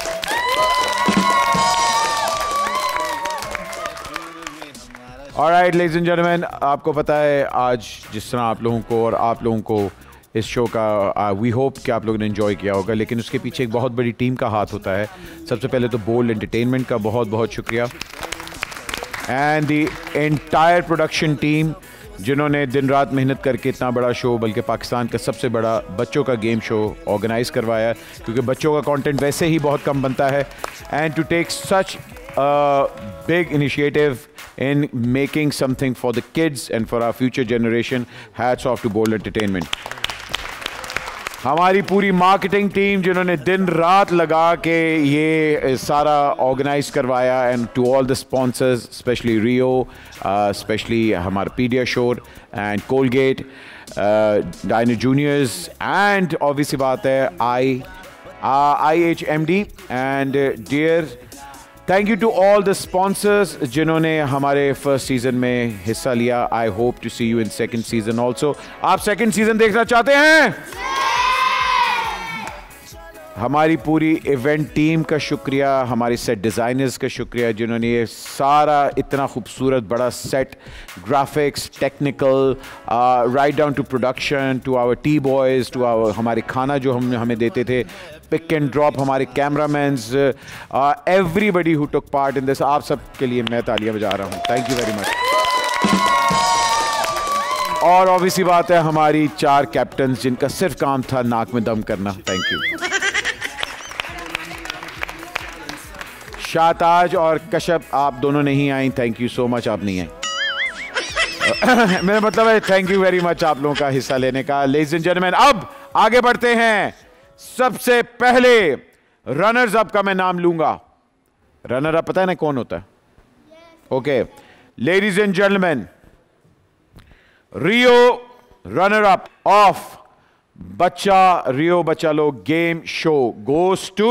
Alright ladies and gentlemen, आपको पता है आज जिस तरह आप लोगों को और आप लोगों को इस शो का वी होप कि आप लोगों ने एंजॉय किया होगा, लेकिन उसके पीछे एक बहुत बड़ी टीम का हाथ होता है। सबसे पहले तो बोल्ड एंटरटेनमेंट का बहुत बहुत शुक्रिया, and the entire production team जिन्होंने दिन रात मेहनत करके इतना बड़ा शो, बल्कि पाकिस्तान का सबसे बड़ा बच्चों का गेम शो ऑर्गेनाइज करवाया, क्योंकि बच्चों का कंटेंट वैसे ही बहुत कम बनता है। And to take such big initiative in making something for the kids and for our future generation, hats off to Bold Entertainment. हमारी पूरी मार्केटिंग टीम जिन्होंने दिन रात लगा के ये सारा ऑर्गेनाइज करवाया, and to all the sponsors, specially Rio, specially हमारा PediaSure and Colgate, Diner Juniors, and obviously बात है I I H M D and dear thank you to all the sponsors जिन्होंने हमारे फर्स्ट सीजन में हिस्सा लिया. I hope to see you in second season also. आप second season देखना चाहते हैं? हमारी पूरी इवेंट टीम का शुक्रिया, हमारी सेट डिज़ाइनर्स का शुक्रिया जिन्होंने ये सारा इतना खूबसूरत बड़ा set, graphics, technical, right down to production, to our tea boys, to our हमारे खाना जो हम हमें देते थे, पिक एंड ड्रॉप, हमारे cameramans, everybody who took part in this. आप सब के लिए मैं तालियां बजा रहा हूँ. Thank you very much. और ऑब्वियसली बात है हमारी चार कैप्टन्स जिनका सिर्फ काम था नाक में दम करना. Thank you. शाहताज और कश्यप आप दोनों नहीं आई. थैंक यू सो मच, आप नहीं आई. मेरा मतलब है थैंक यू वेरी मच आप लोगों का हिस्सा लेने का. लेडीज एंड जेंटलमैन, अब आगे बढ़ते हैं. सबसे पहले रनर्स अप का मैं नाम लूंगा. रनर अप पता है ना कौन होता है? Okay, ladies and gentleman, Rio runner up of Bachcha Rio बच्चा लोग game show goes to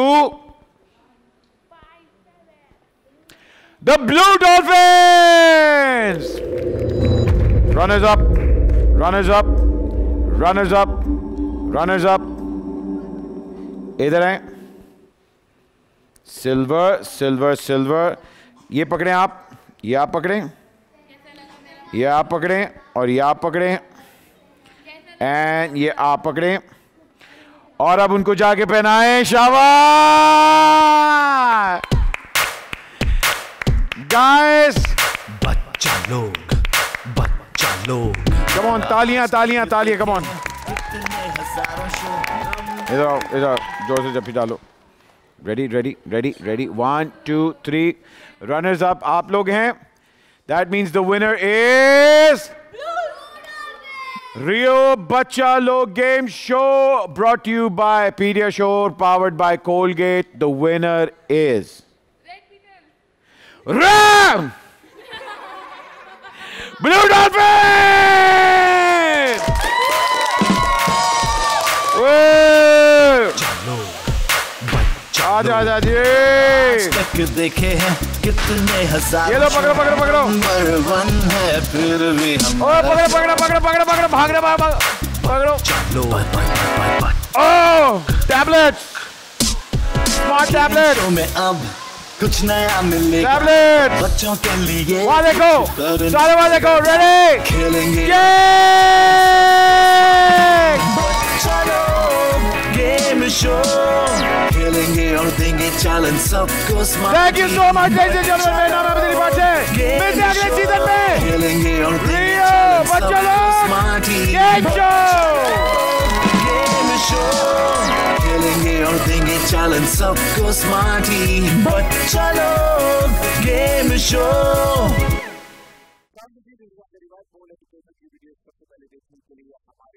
the Blue Dolphins. Runners up, runners up, runners up, runners up. इधर हैं. Silver silver silver. ये पकड़ें आप, ये आप पकड़ें, ये आप पकड़ें और ये आप पकड़ें एंड ये आप पकड़ें और अब उनको जाके पहनाएं. शाबाश गाइस. बच्चा लोग, बच्चा लोग. कम ऑन, तालियां तालियां तालियां. कम ऑन, इधर आओ, इधर जोर से जप्पी डालो. Ready ready ready ready. One two three. Runners up आप लोग हैं. That means the winner is Rio बच्चा लोग game show brought you by PediaSure powered by Colgate. The winner is Ram! Blue Dolphins! आजा आजा जी. तक देखे हैं कितने हजार. ये लो पकड़ो पकड़ो पकड़ो. नंबर वन है फिर भी हम. ओ पकड़ो पकड़ो पकड़ो पकड़ो पकड़ो. भाग रहे भाग भाग पकड़ो. ओह टैबलेट्स, स्मार्ट टैबलेट में अब कुछ नया मिलेगा टैबलेट बच्चों के लिए. वहां देखो सारे, वहां देखो. रेडी खेलेंगे बच्चा लोग गेम शो. खेलेंगे और देंगे चैलेंज सबको smart. Thank you so much ladies and gentleman. मेरा नाम है अब्दुल बादशाह. मिलते हैं अगले सीजन में. खेलेंगे और रियो बच्चा लोग गेम शो. गेम शो खेलेंगे और देंगे चैलेंज सबको स्मार्टी. बच्चा लोग गेम शो. सबसे पहले देखने के लिए हमारे